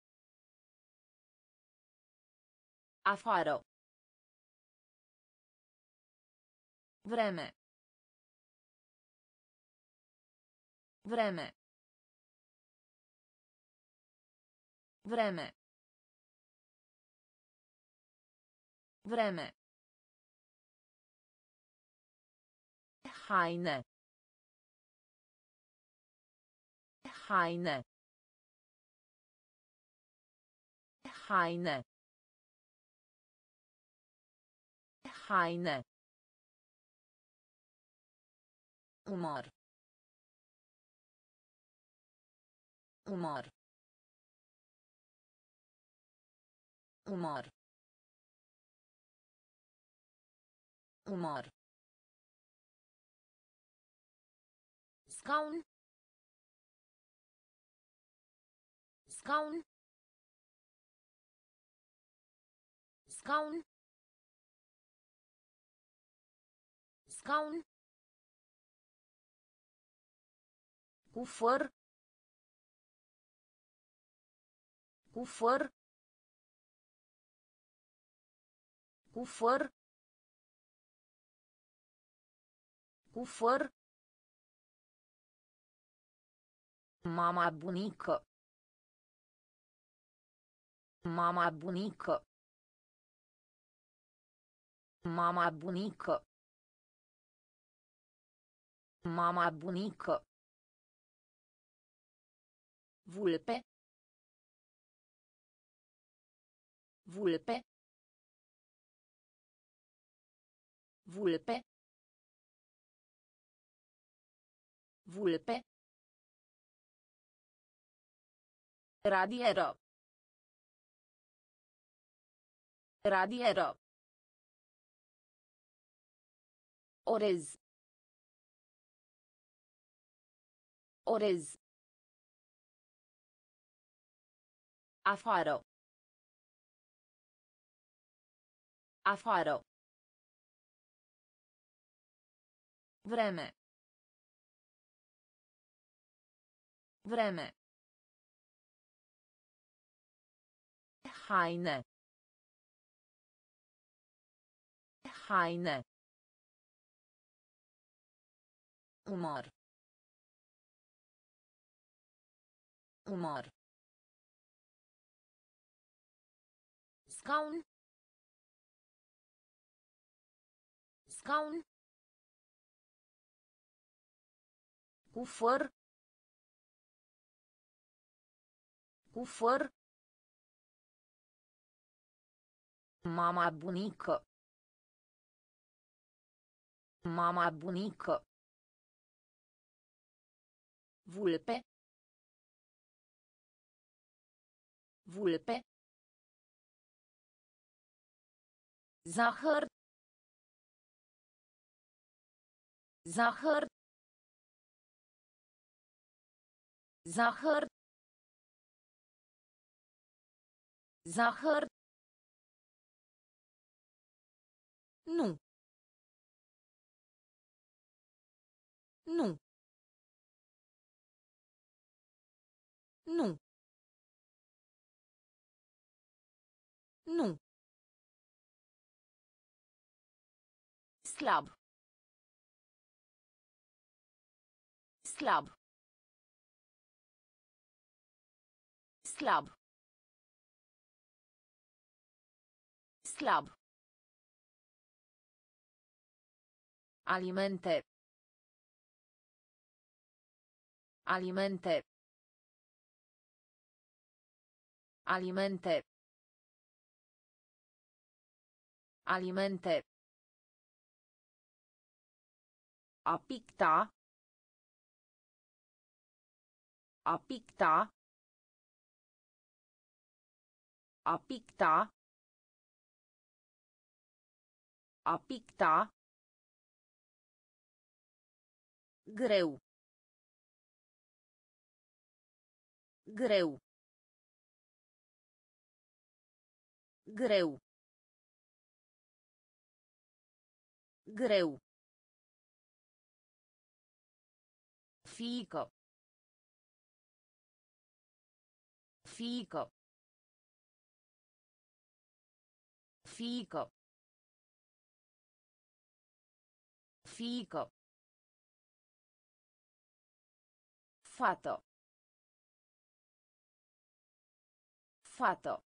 Afară. Vreme. Vreme. Vreme. Vreme. Haine. Haine. Haine. Haine. Umor. Umor. Umor. Umor. Scaun. Scaun. Scaun. Scaun. Cu făr. Cu făr. Cu făr. Cu făr. Mama bunică. Mama bunică. Mama bunică. Mama bunică. Vulpe. Vulpe. Vulpe. Vulpe. Radieră. Radieră. Orez. Orez. Afară. Afară. Vreme. Vreme. Haine. Haine. Umor. Umor. Scaun. Scaun. Cu făr. Cu făr. Mama bunică. Mama bunică. Vulpe. Vulpe. Zahăr. Zahăr. Zahăr. Zahăr. Nu. Nu. Nu. Nu. Slab. Slab. Slab. Slab. Alimente. Alimente. Alimente. Alimente. A picta. A picta. A picta. A picta. Greu. Greu. Greu. Greu. Fiică. Fiică. Fiică. Fiică. Fată. Fată.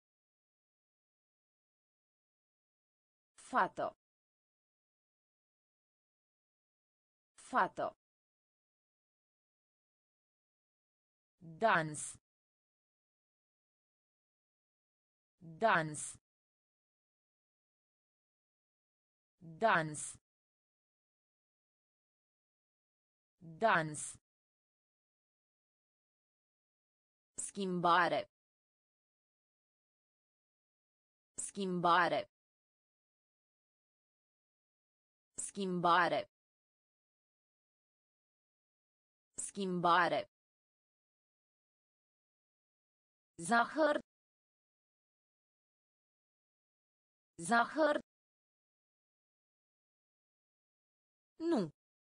Fată. Fată. Dans. Dans. Dans. Dans. Schimbare. Schimbare. Schimbare. Schimbare. Zahăr. Zahăr. Nu.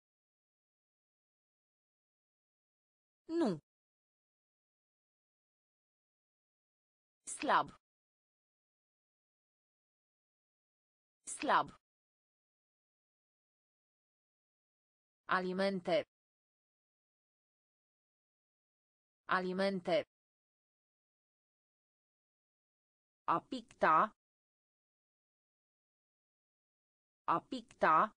Nu. Slab. Slab. Alimente. Alimente. A picta. A picta.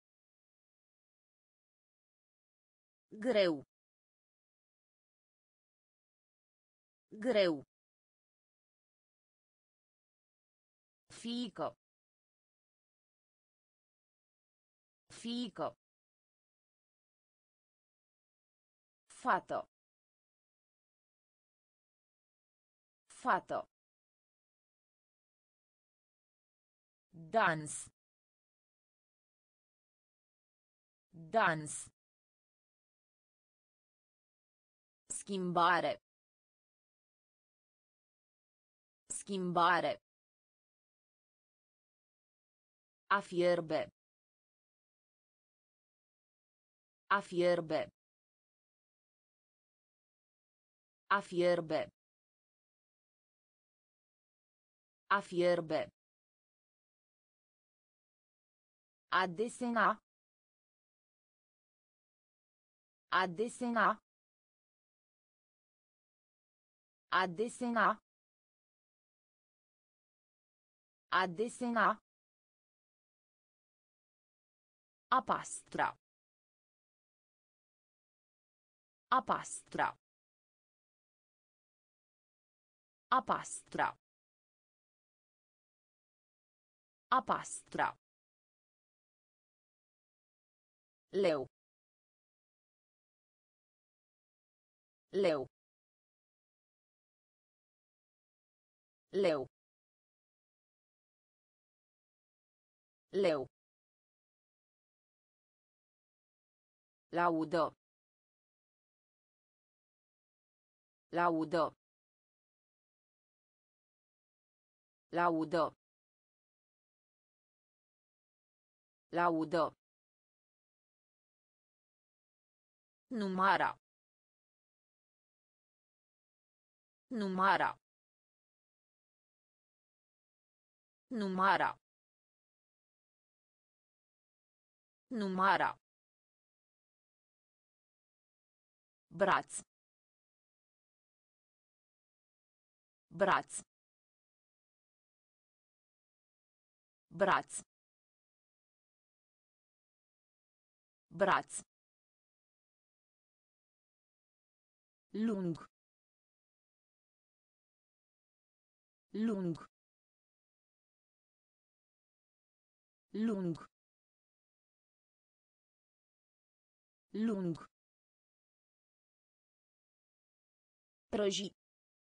Greu. Greu. Fiică. Fiică. Fată. Fată. Dans. Dans. Schimbare. Schimbare. A fierbe. A fierbe. A fierbe. A fierbe. A desena. A desena. A desena. A desena. A pastra. A pastra. A pastra. A pastra. Leu. Leu. Leu. Leu. Laudă. Laudă. Laudă. Laudă. Numara. Numara. Numara. Numara. Braț. Braț. Braț. Braț. Lung. Lung. Lung. Lung. Prăji.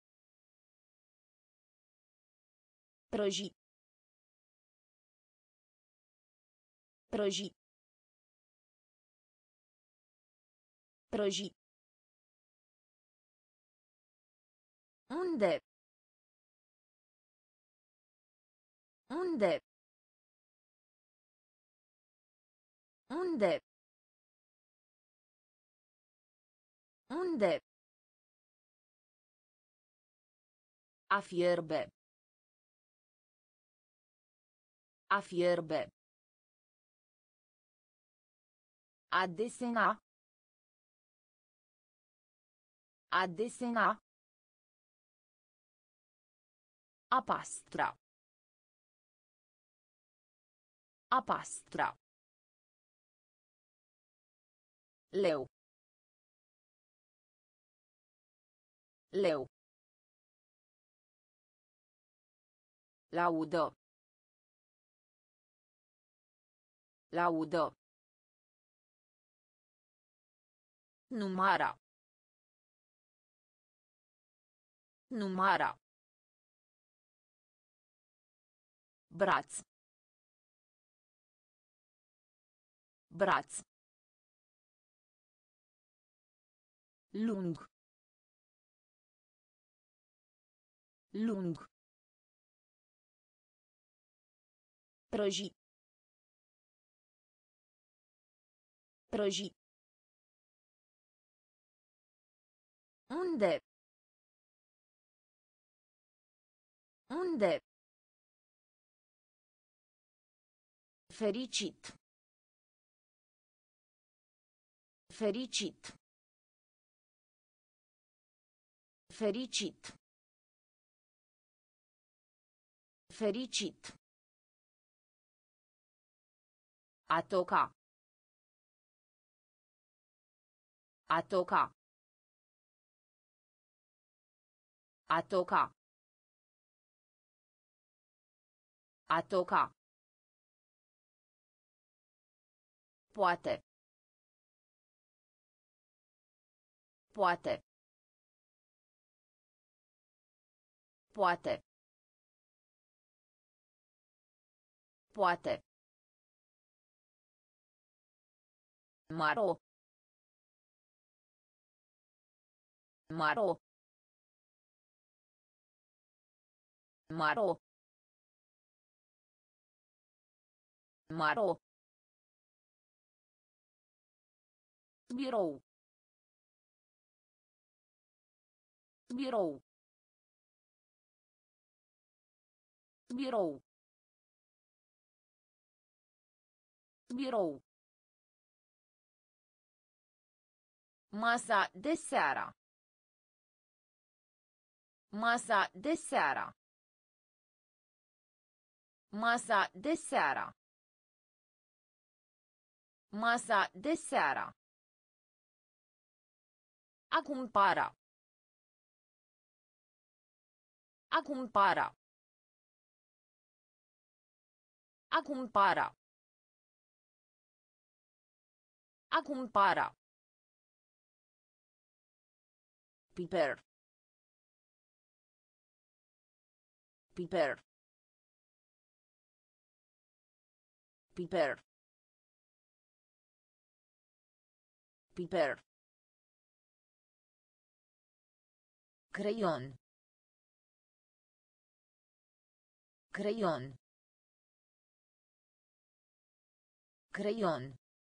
Prăji. Prăji. Prăji. Unde? Unde? Unde? Unde? A fierbe. A fierbe. A desena. A desena. A pastra. A pastra. Leu. Leu. Laudă. Laudă. Numara. Numara. Braț. Braț. Lung. Lung. Prăji. Prăji. Unde? Unde? Fericit. Fericit. Fericit. Fericit. A toca. A toca. A toca. A toca. Poate. Poate. Poate. Poate. Maro. Maro. Maro. Maro. Birou. Birou. Birou. Birou. Masa de seara. Masa de seara. Masa de seara. Masa de seara. A cumpăra. A cumpăra. A cumpăra. A cumpăra. Piper. Piper. Piper. Piper. Creion. Creion. Creion.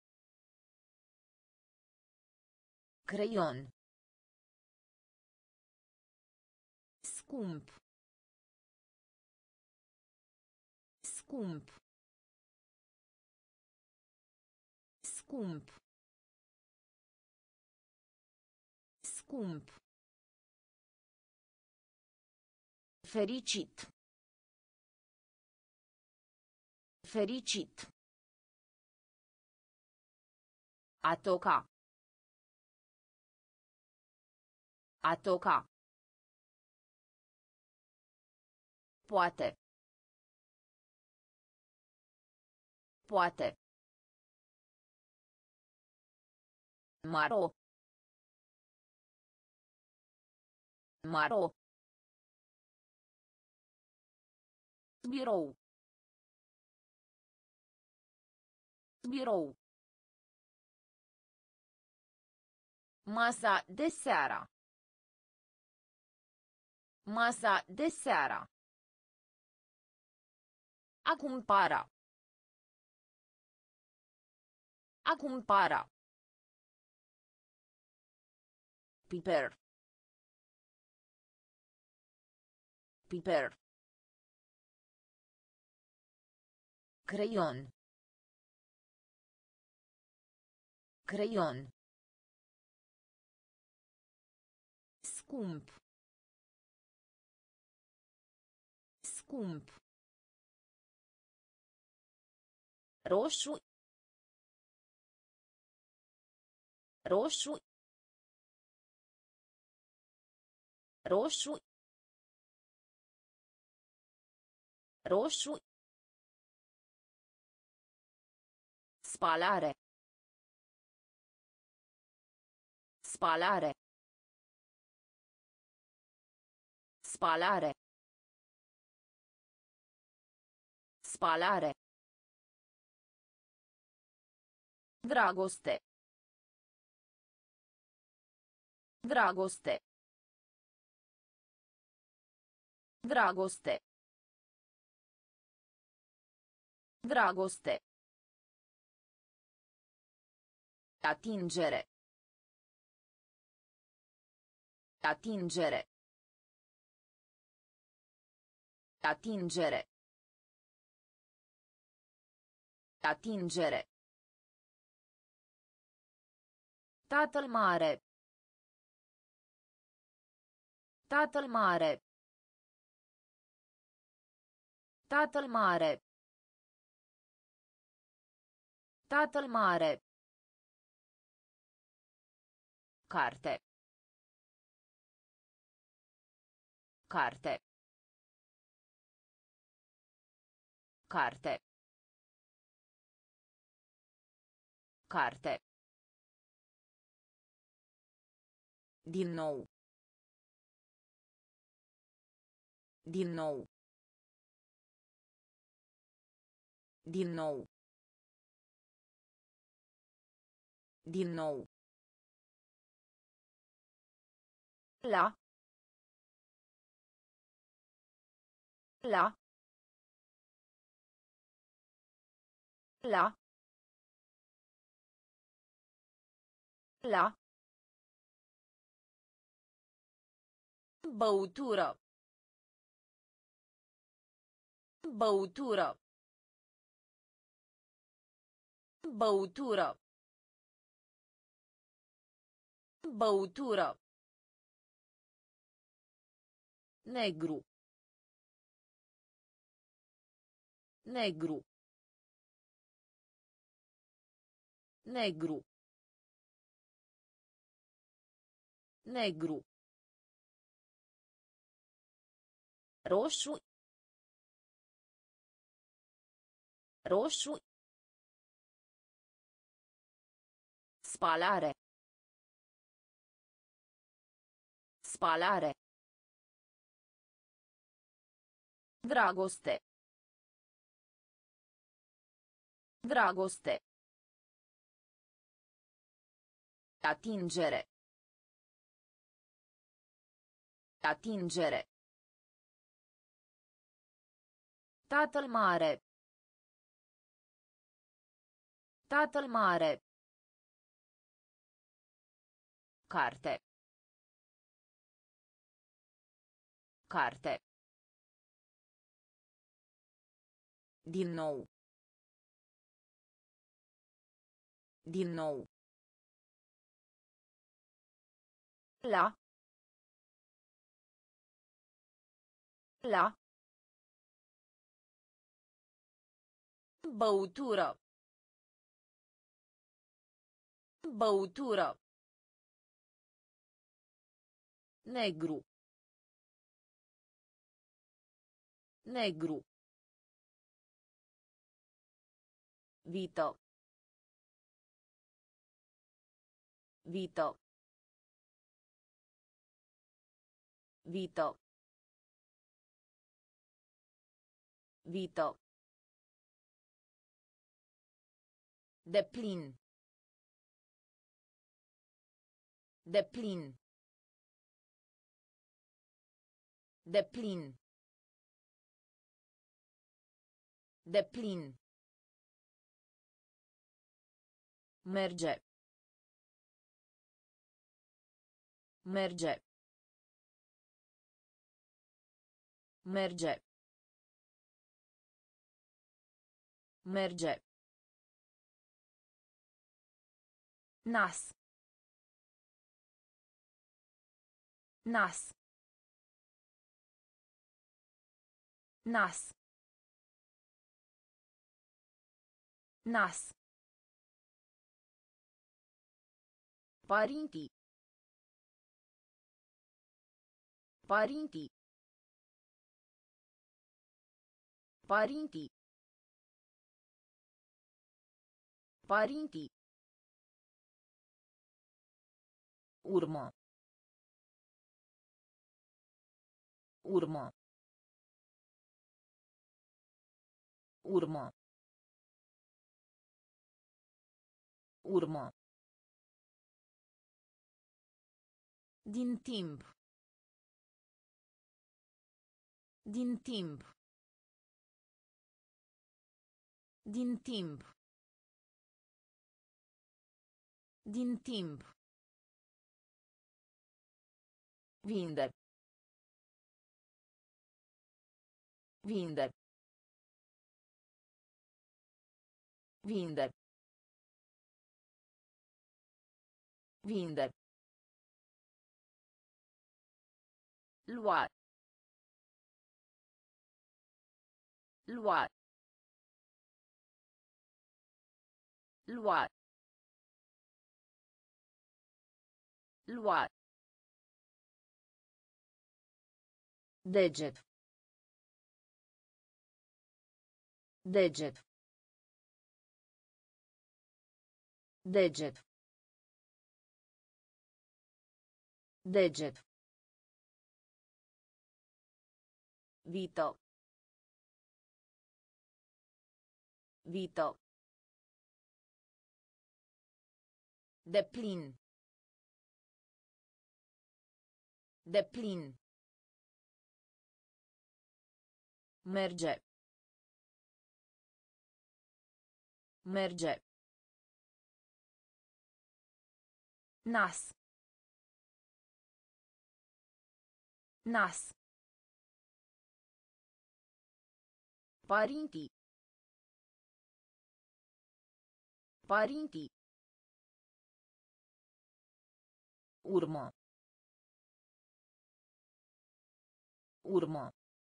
Creion. Scump. Scump. Scump. Scump. Fericit. Fericit. A toca. A toca. Poate. Poate. Maro. Maro. Birou. Birou. Masa de seara. Masa de seara. A cumpăra. A cumpăra. Piper. Piper. Creion. Creion. Scump. Scump. Roșu. Roșu. Roșu. Roșu. Spalare. Spalare. Spalare. Spalare. Dragoste. Dragoste. Dragoste. Dragoste. Atingere. Atingere. Atingere. Atingere. Tatăl mare. Tatăl mare. Tatăl mare. Tatăl mare. Carte. Carte. Carte. Carte. Din nou. Din nou. Din nou. Din nou. La. La. La. La. Băutură. Băutură. Băutură. Băutură. Negru. Negru. Negru. Negru. Roșu. Roșu. Spalare. Spalare. Dragoste. Dragoste. Atingere. Atingere. Tatăl mare. Tatăl mare. Carte. Carte. Din nou. Din nou. La. La. Băutură. Băutură. Negru. Negru. Vită. Vită. Vită. Vită. Deplin. Deplin. Deplin. Deplin. Merge. Merge. Merge. Merge. Nas. Nas. Nas. Nas. Părinții. Părinții. Părinții. Părinții. Urmă. Urmă. Urmă. Urmă. Din timp. Din timp. Din timp. Din timp. Vinde. Vinde. Vinde. Vinde. Lua. Lua. Lua. Lua. Deget. Deget. Deget. Deget. Vită. Vită. Deplin. Deplin. Merge. Merge. Nas. Nas. Părinții. Părinții. Urmă. Urmă.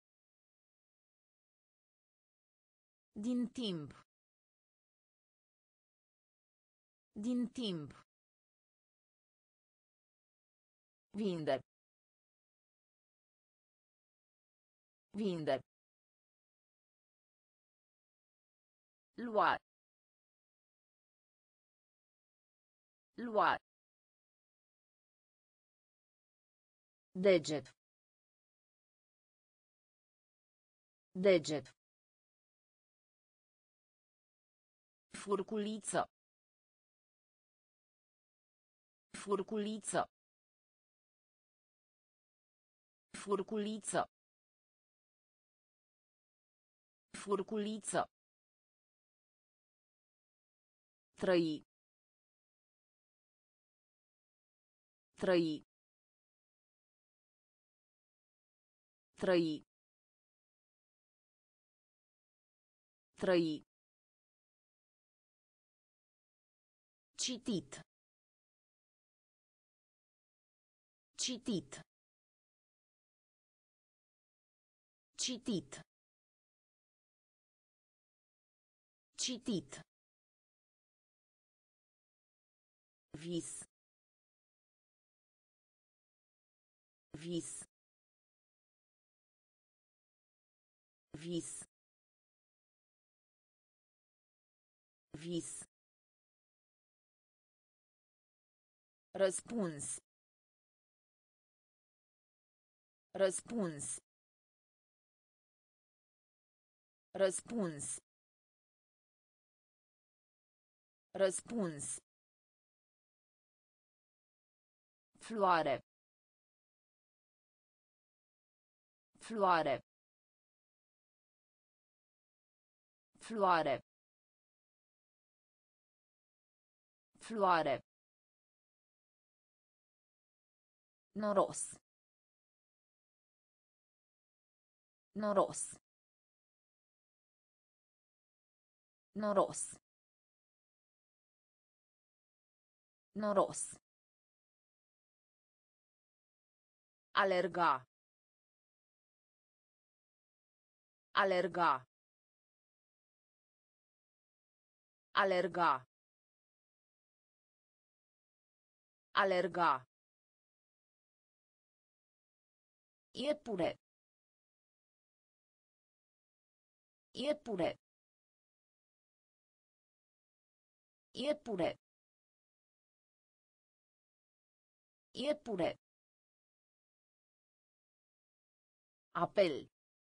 Din timp. Din timp. Vinde. Vinde. Lua. Lua. Deget. Deget. Furculiță. Furculiță. Furculiță. Furculiță. Trăi. Trăi. Trăi. Trăi. Citit. Citit. Citit. Citit. Vis. Vis. Vis. Vis. Răspuns. Răspuns. Răspuns. Răspuns. Floare. Floare. Floare. Floare. Noros. Noros. Noros. Noros. Alerga. Alerga. Alerga. Alerga. Iepure. Iepure. Iepure. Iepure. Apel.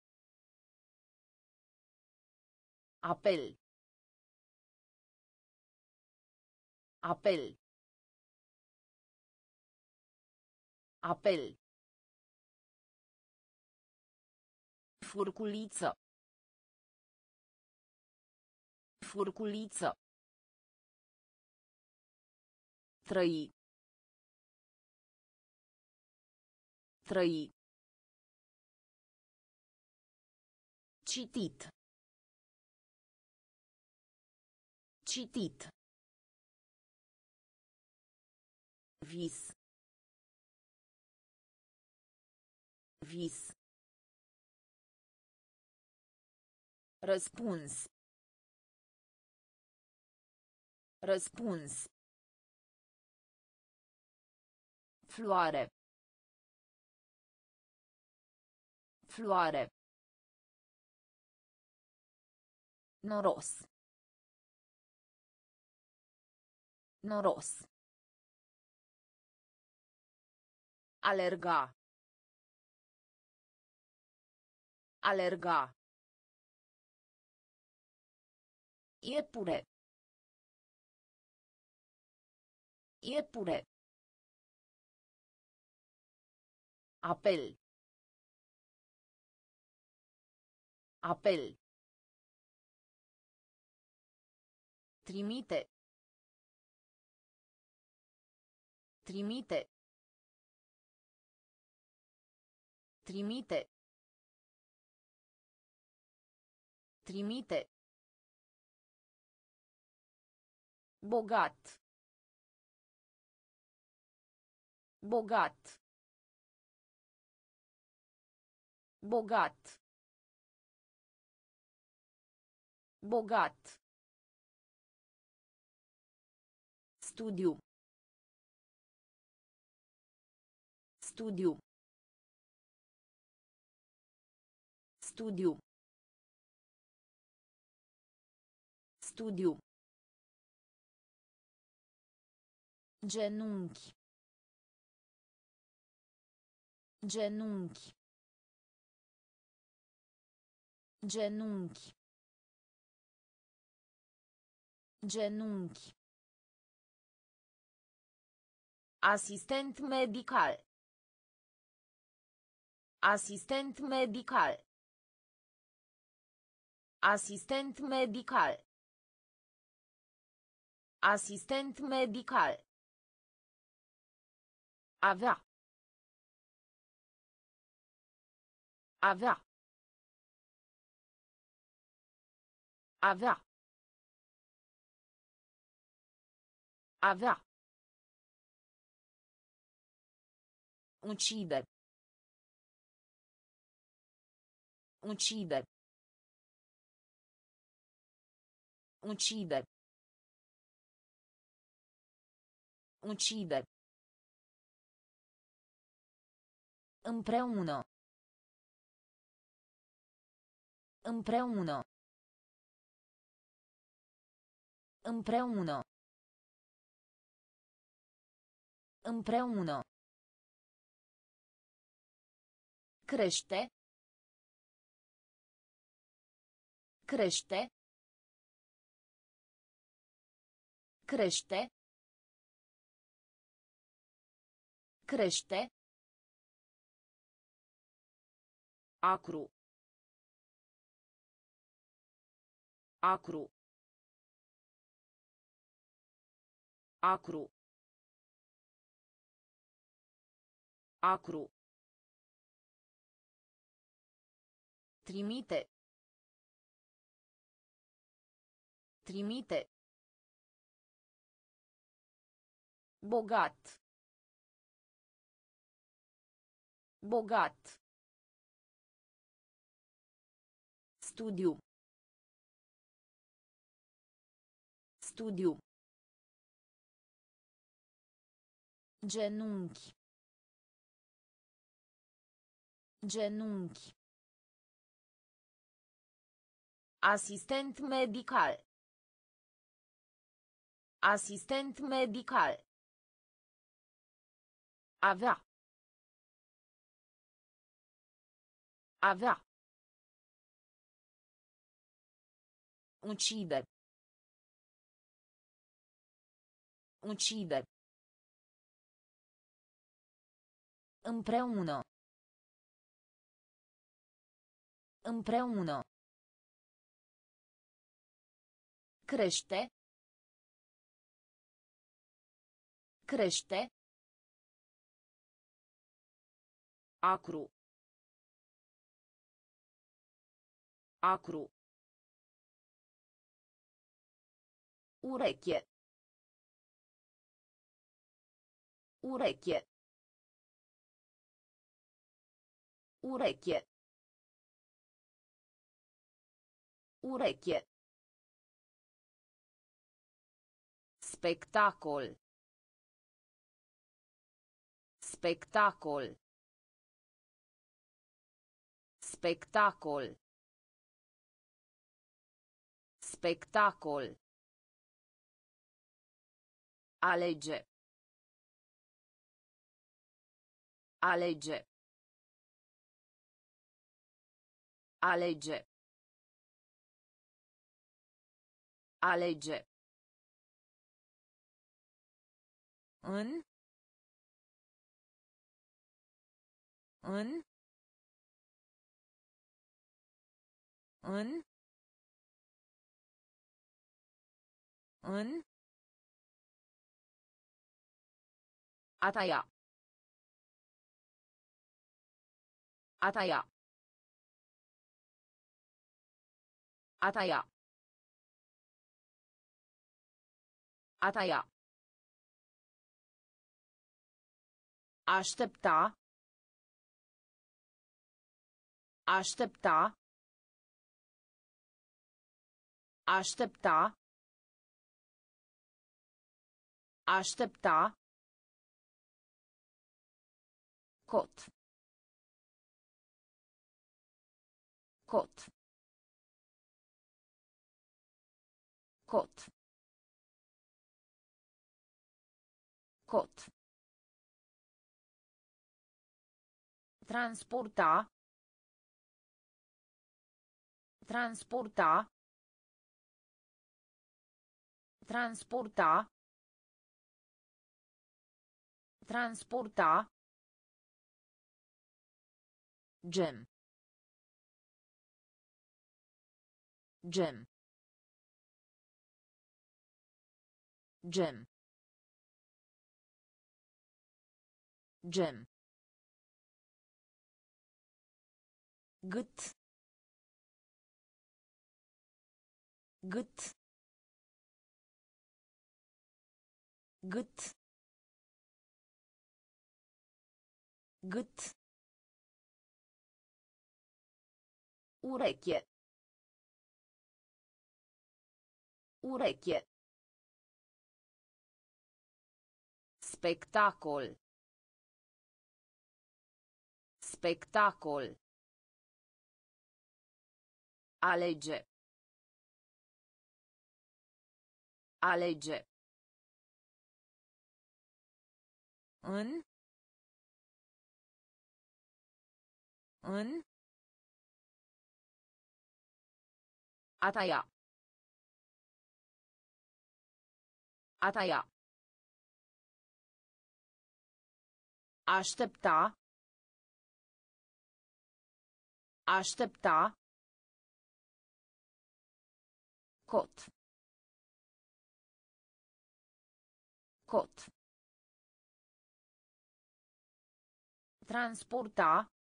Apel. Apel. Apel. Furculiță. Furculiță. Trăi. Trăi. Citit. Citit. Vis. Vis. Răspuns. Răspuns. Floare. Floare. Noros. Noros. Alerga. Alerga. Iepure. Iepure. Apel. Apel. Trimite. Trimite. Trimite. Trimite. Bogat. Bogat. Bogat. Bogat. Studiu. Studiu. Studiu. Studiu. Genunchi. Genunchi. Genunchi. Genunchi. Asistent medical. Asistent medical. Asistent medical. Asistent medical. Avea. Avea. Avea. Avea. Uccide. Uccide. Uccide. Uccide. Împreună. Împreună. Împreună. Împreună. Crește. Crește. Crește. Crește. Acru. Acru. Acru. Acru. Trimite. Trimite. Bogat. Bogat. Studiu. Studiu. Genunchi. Genunchi. Asistent medical. Asistent medical. Avea. Avea. Uccide. Uccide. Împreună. Împreună. Crește. Crește. Acru. Acru. Ureche. Ureche. Ureche. Ureche. Spectacol. Spectacol. Spectacol. Spectacol. Alege. Alege. Alege. Alege. În. În. În. În. A taia. A taia. A taia. A taia. Aștepta. Aștepta. Aștepta. Aștepta. Cot. Cot. Cot. Cot. Transporta. Transporta. Transporta. Transporta. Gem. Gem. Gem. Gem. Gât. Gât. Gât. Gât. Ureche. Ureche. Spectacol. Spectacol. Alege. Alege. În. În. A taia. A taia. Aștepta. Aștepta. Cot. Cot. Transporta.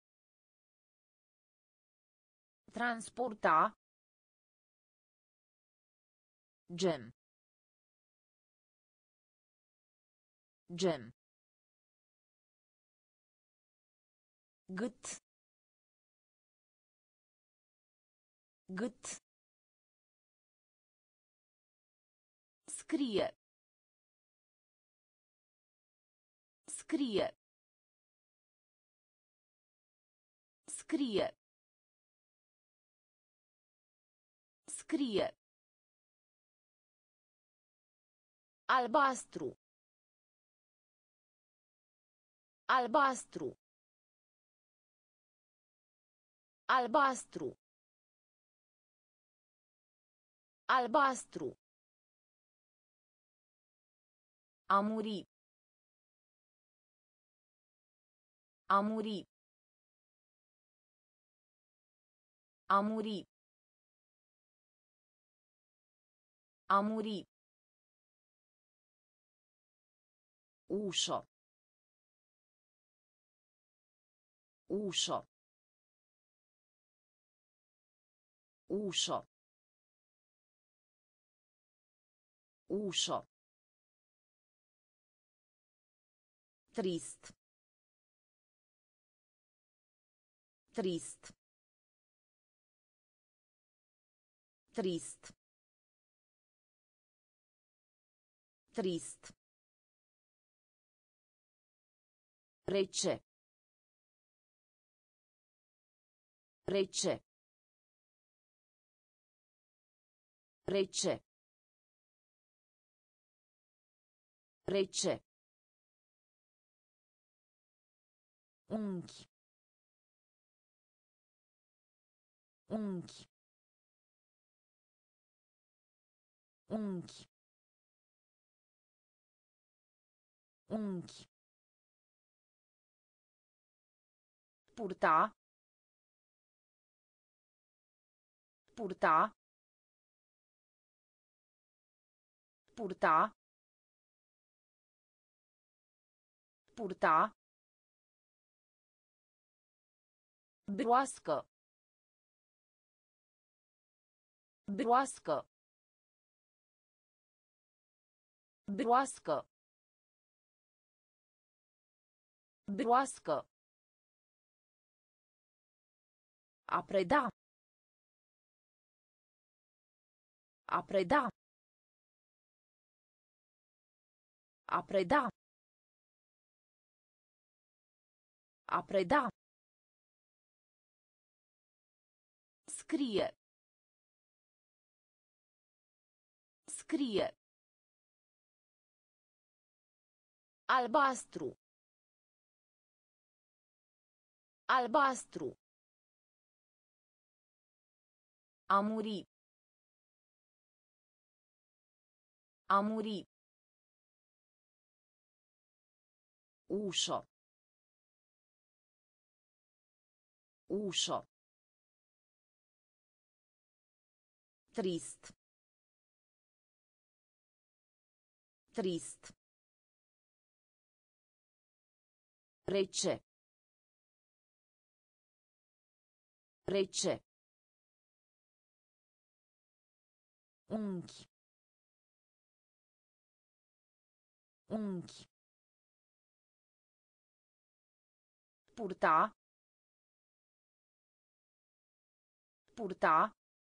Transporta. Gem. Gem. Gât. Gât. Scrie. Scrie. Scrie. Scrie. Albastru. Albastru. Albastru. Albastru. A muri. A muri. A muri. A muri. Ușă. Ușă. Ușă. Ușă. Trist. Trist. Trist. Trist. Rece. Rece. Rece. Rece. Unchi. Unchi. Unchi. Unchi. Purta. Purta. Purta. Purta. Broască. Broască. Broască. Broască. A preda. A preda. A preda. A preda. Scrie. Scrie. Albastru. Albastru. A muri. A muri. Ușă. Ușă. Trist. Trist. Rece. Rece. Unchi. Unchi. Purta. Purta.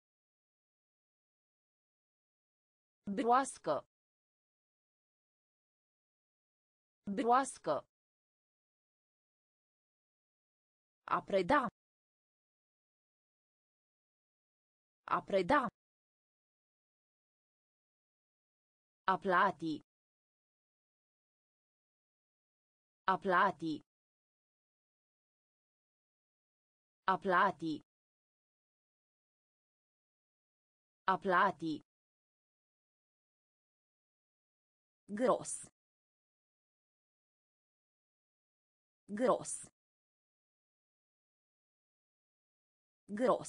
Broască. Broască. A preda. A preda. A plati. A plati. A plati. A plati. Gros. Gros. Gros.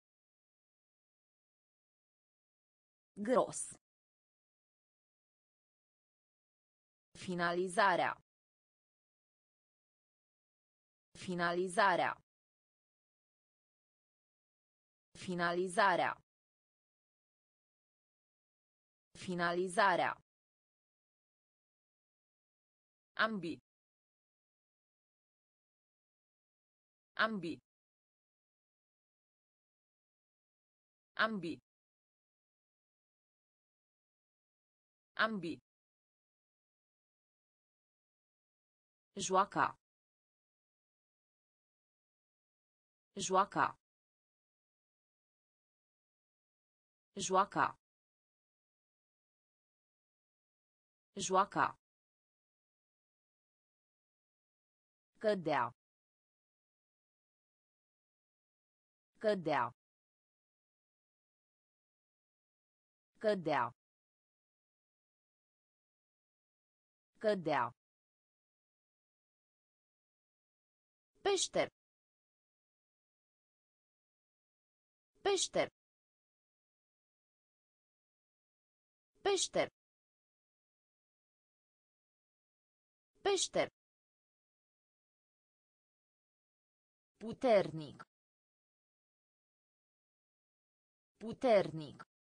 Gros. Finalizarea. Finalizarea. Finalizarea. Finalizarea. Ambi. Ambi. Ambi. Ambi. Joaca. Joaca. Joaca. Joaca. Cădea. Cădea. Cădea. Cădea. Peșter. Peșter. Peșter. Peșter. Puternic. Puternic.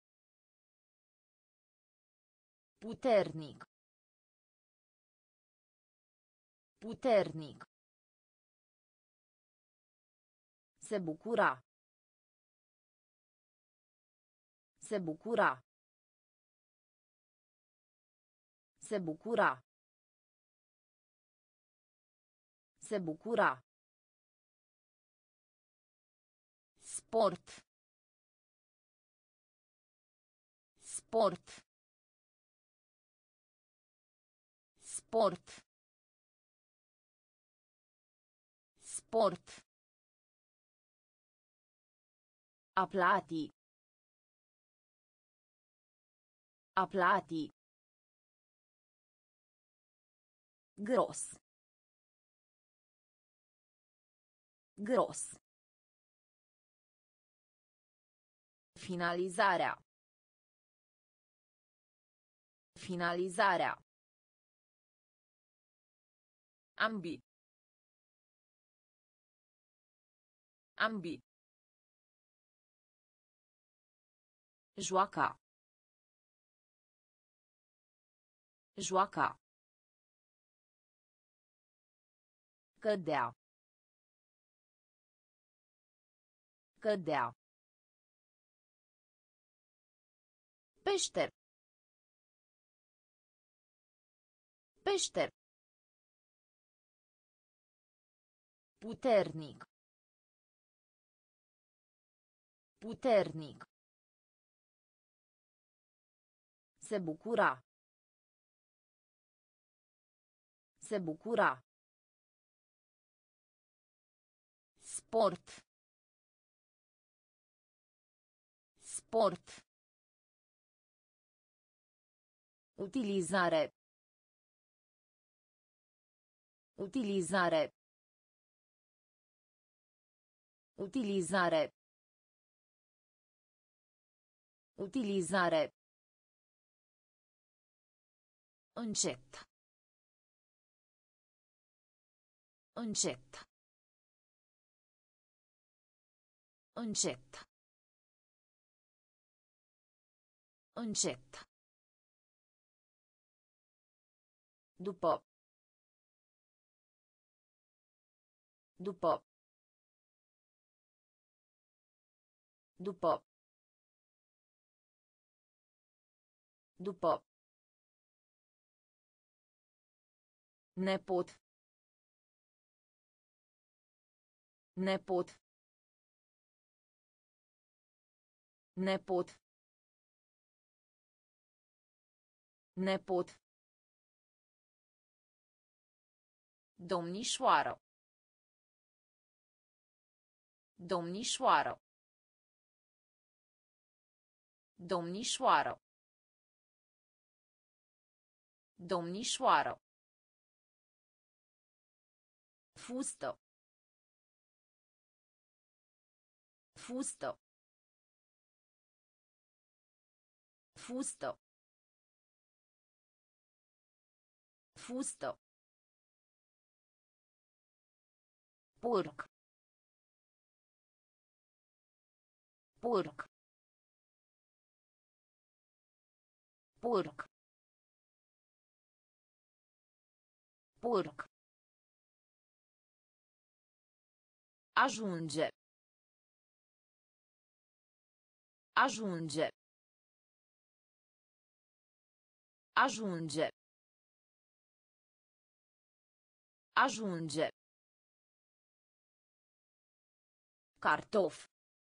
Puternic. Puternic. Se bucura. Se bucura. Se bucura. Se bucura. Sport. Sport. Sport. Sport. A plati. A plati. Gros. Gros. Finalizarea. Finalizarea. Ambi. Ambi. Joaca. Joaca. Cădea. Cădea. Peșter. Peșter. Puternic. Puternic. Se bucura. Se bucura. Sport. Sport. Utilizare. Utilizare. Utilizare. Utilizare. Încet. Încet. Încet. Încet. După. După. După. După. Nepot. Nepot. Nepot. Nepot. Domnișoară. Domnișoară. Domnișoară. Domnișoară. Fustă. Fustă. Fustă. Fustă. Porc. Porc. Porc. Porc. Ajunge. Ajunge. Ajunge. Ajunge. Cartof.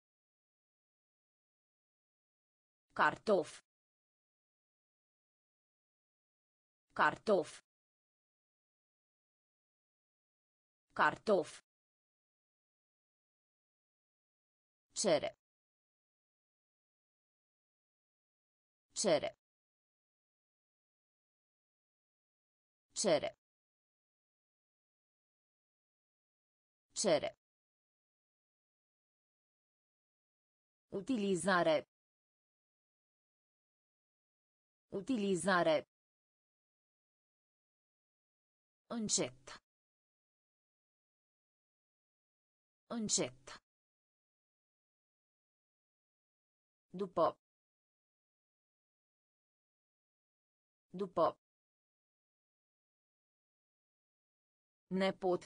Cartof. Cartof. Cartof. Cere. Cere. Cere. Cere. Utilizare. Utilizare. Încet. Încet. După. După. Nepot.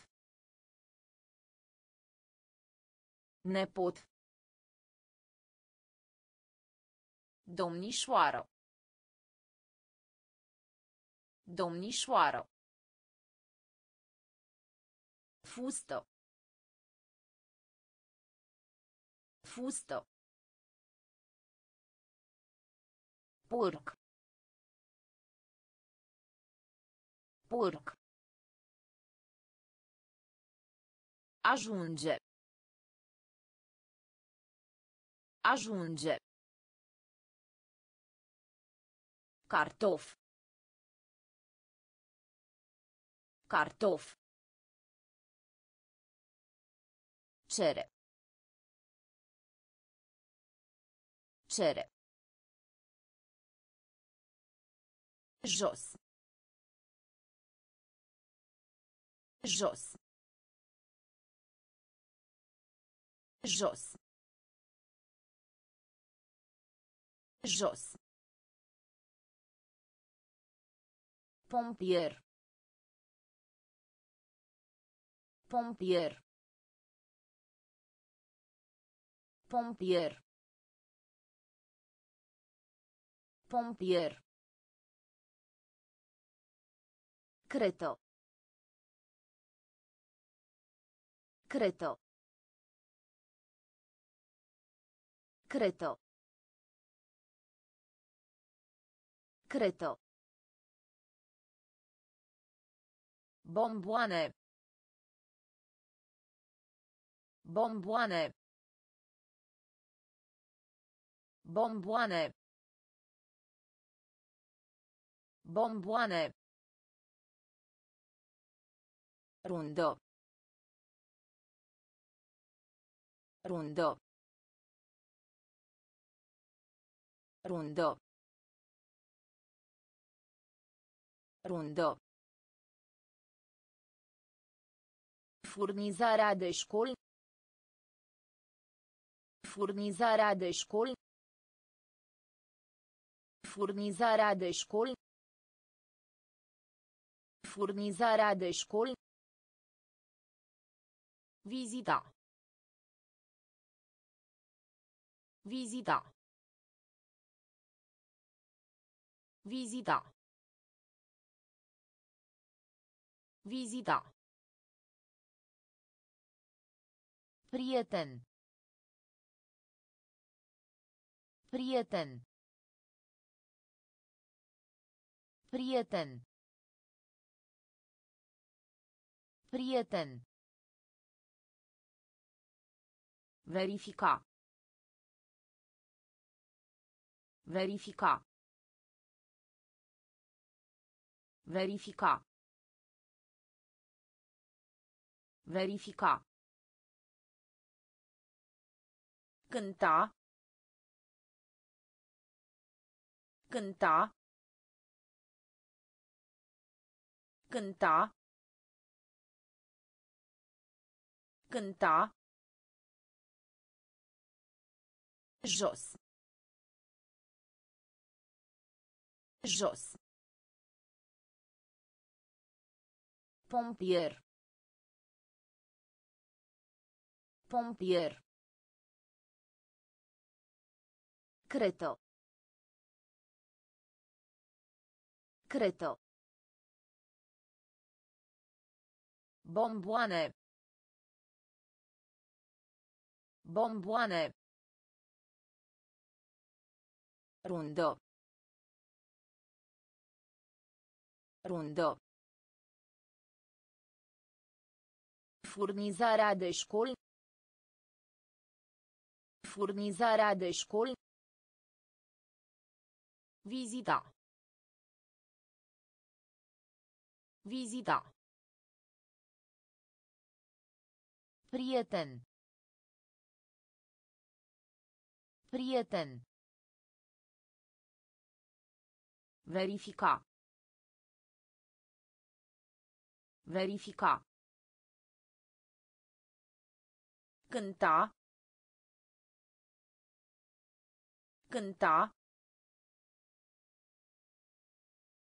Nepot. Domnișoară. Domnișoară. Fustă. Fustă. Porc. Porc. Ajunge. Ajunge. Cartof. Cartof. Cere. Cere. Jos. Jos. Jos. Jos. Pompier. Pompier. Pompier. Pompier. Creto. Creto. Creto. Creto. Bomboane. Bomboane. Bomboane. Bomboane. Rundo. Rundo. Rundo. Rundo. Furnizarea de școli. Furnizarea de școli. Furnizarea de școli. Furnizarea de școli. Vizita. Vizita. Vizita. Vizita. Prieten. Prieten. Prieten. Prieten. Verifica. Verifica. Verifica. Verifica. Cânta. Cânta. Cânta. Cânta. Jos. Jos. Pompier. Pompier. Creto. Creto. Bomboane. Bomboane. Rundo. Rundo. Furnizarea de școli. Furnizarea de școli. Vizita. Vizita. Prieten. Prieten. Verifica. Verifica. Cânta. Cânta.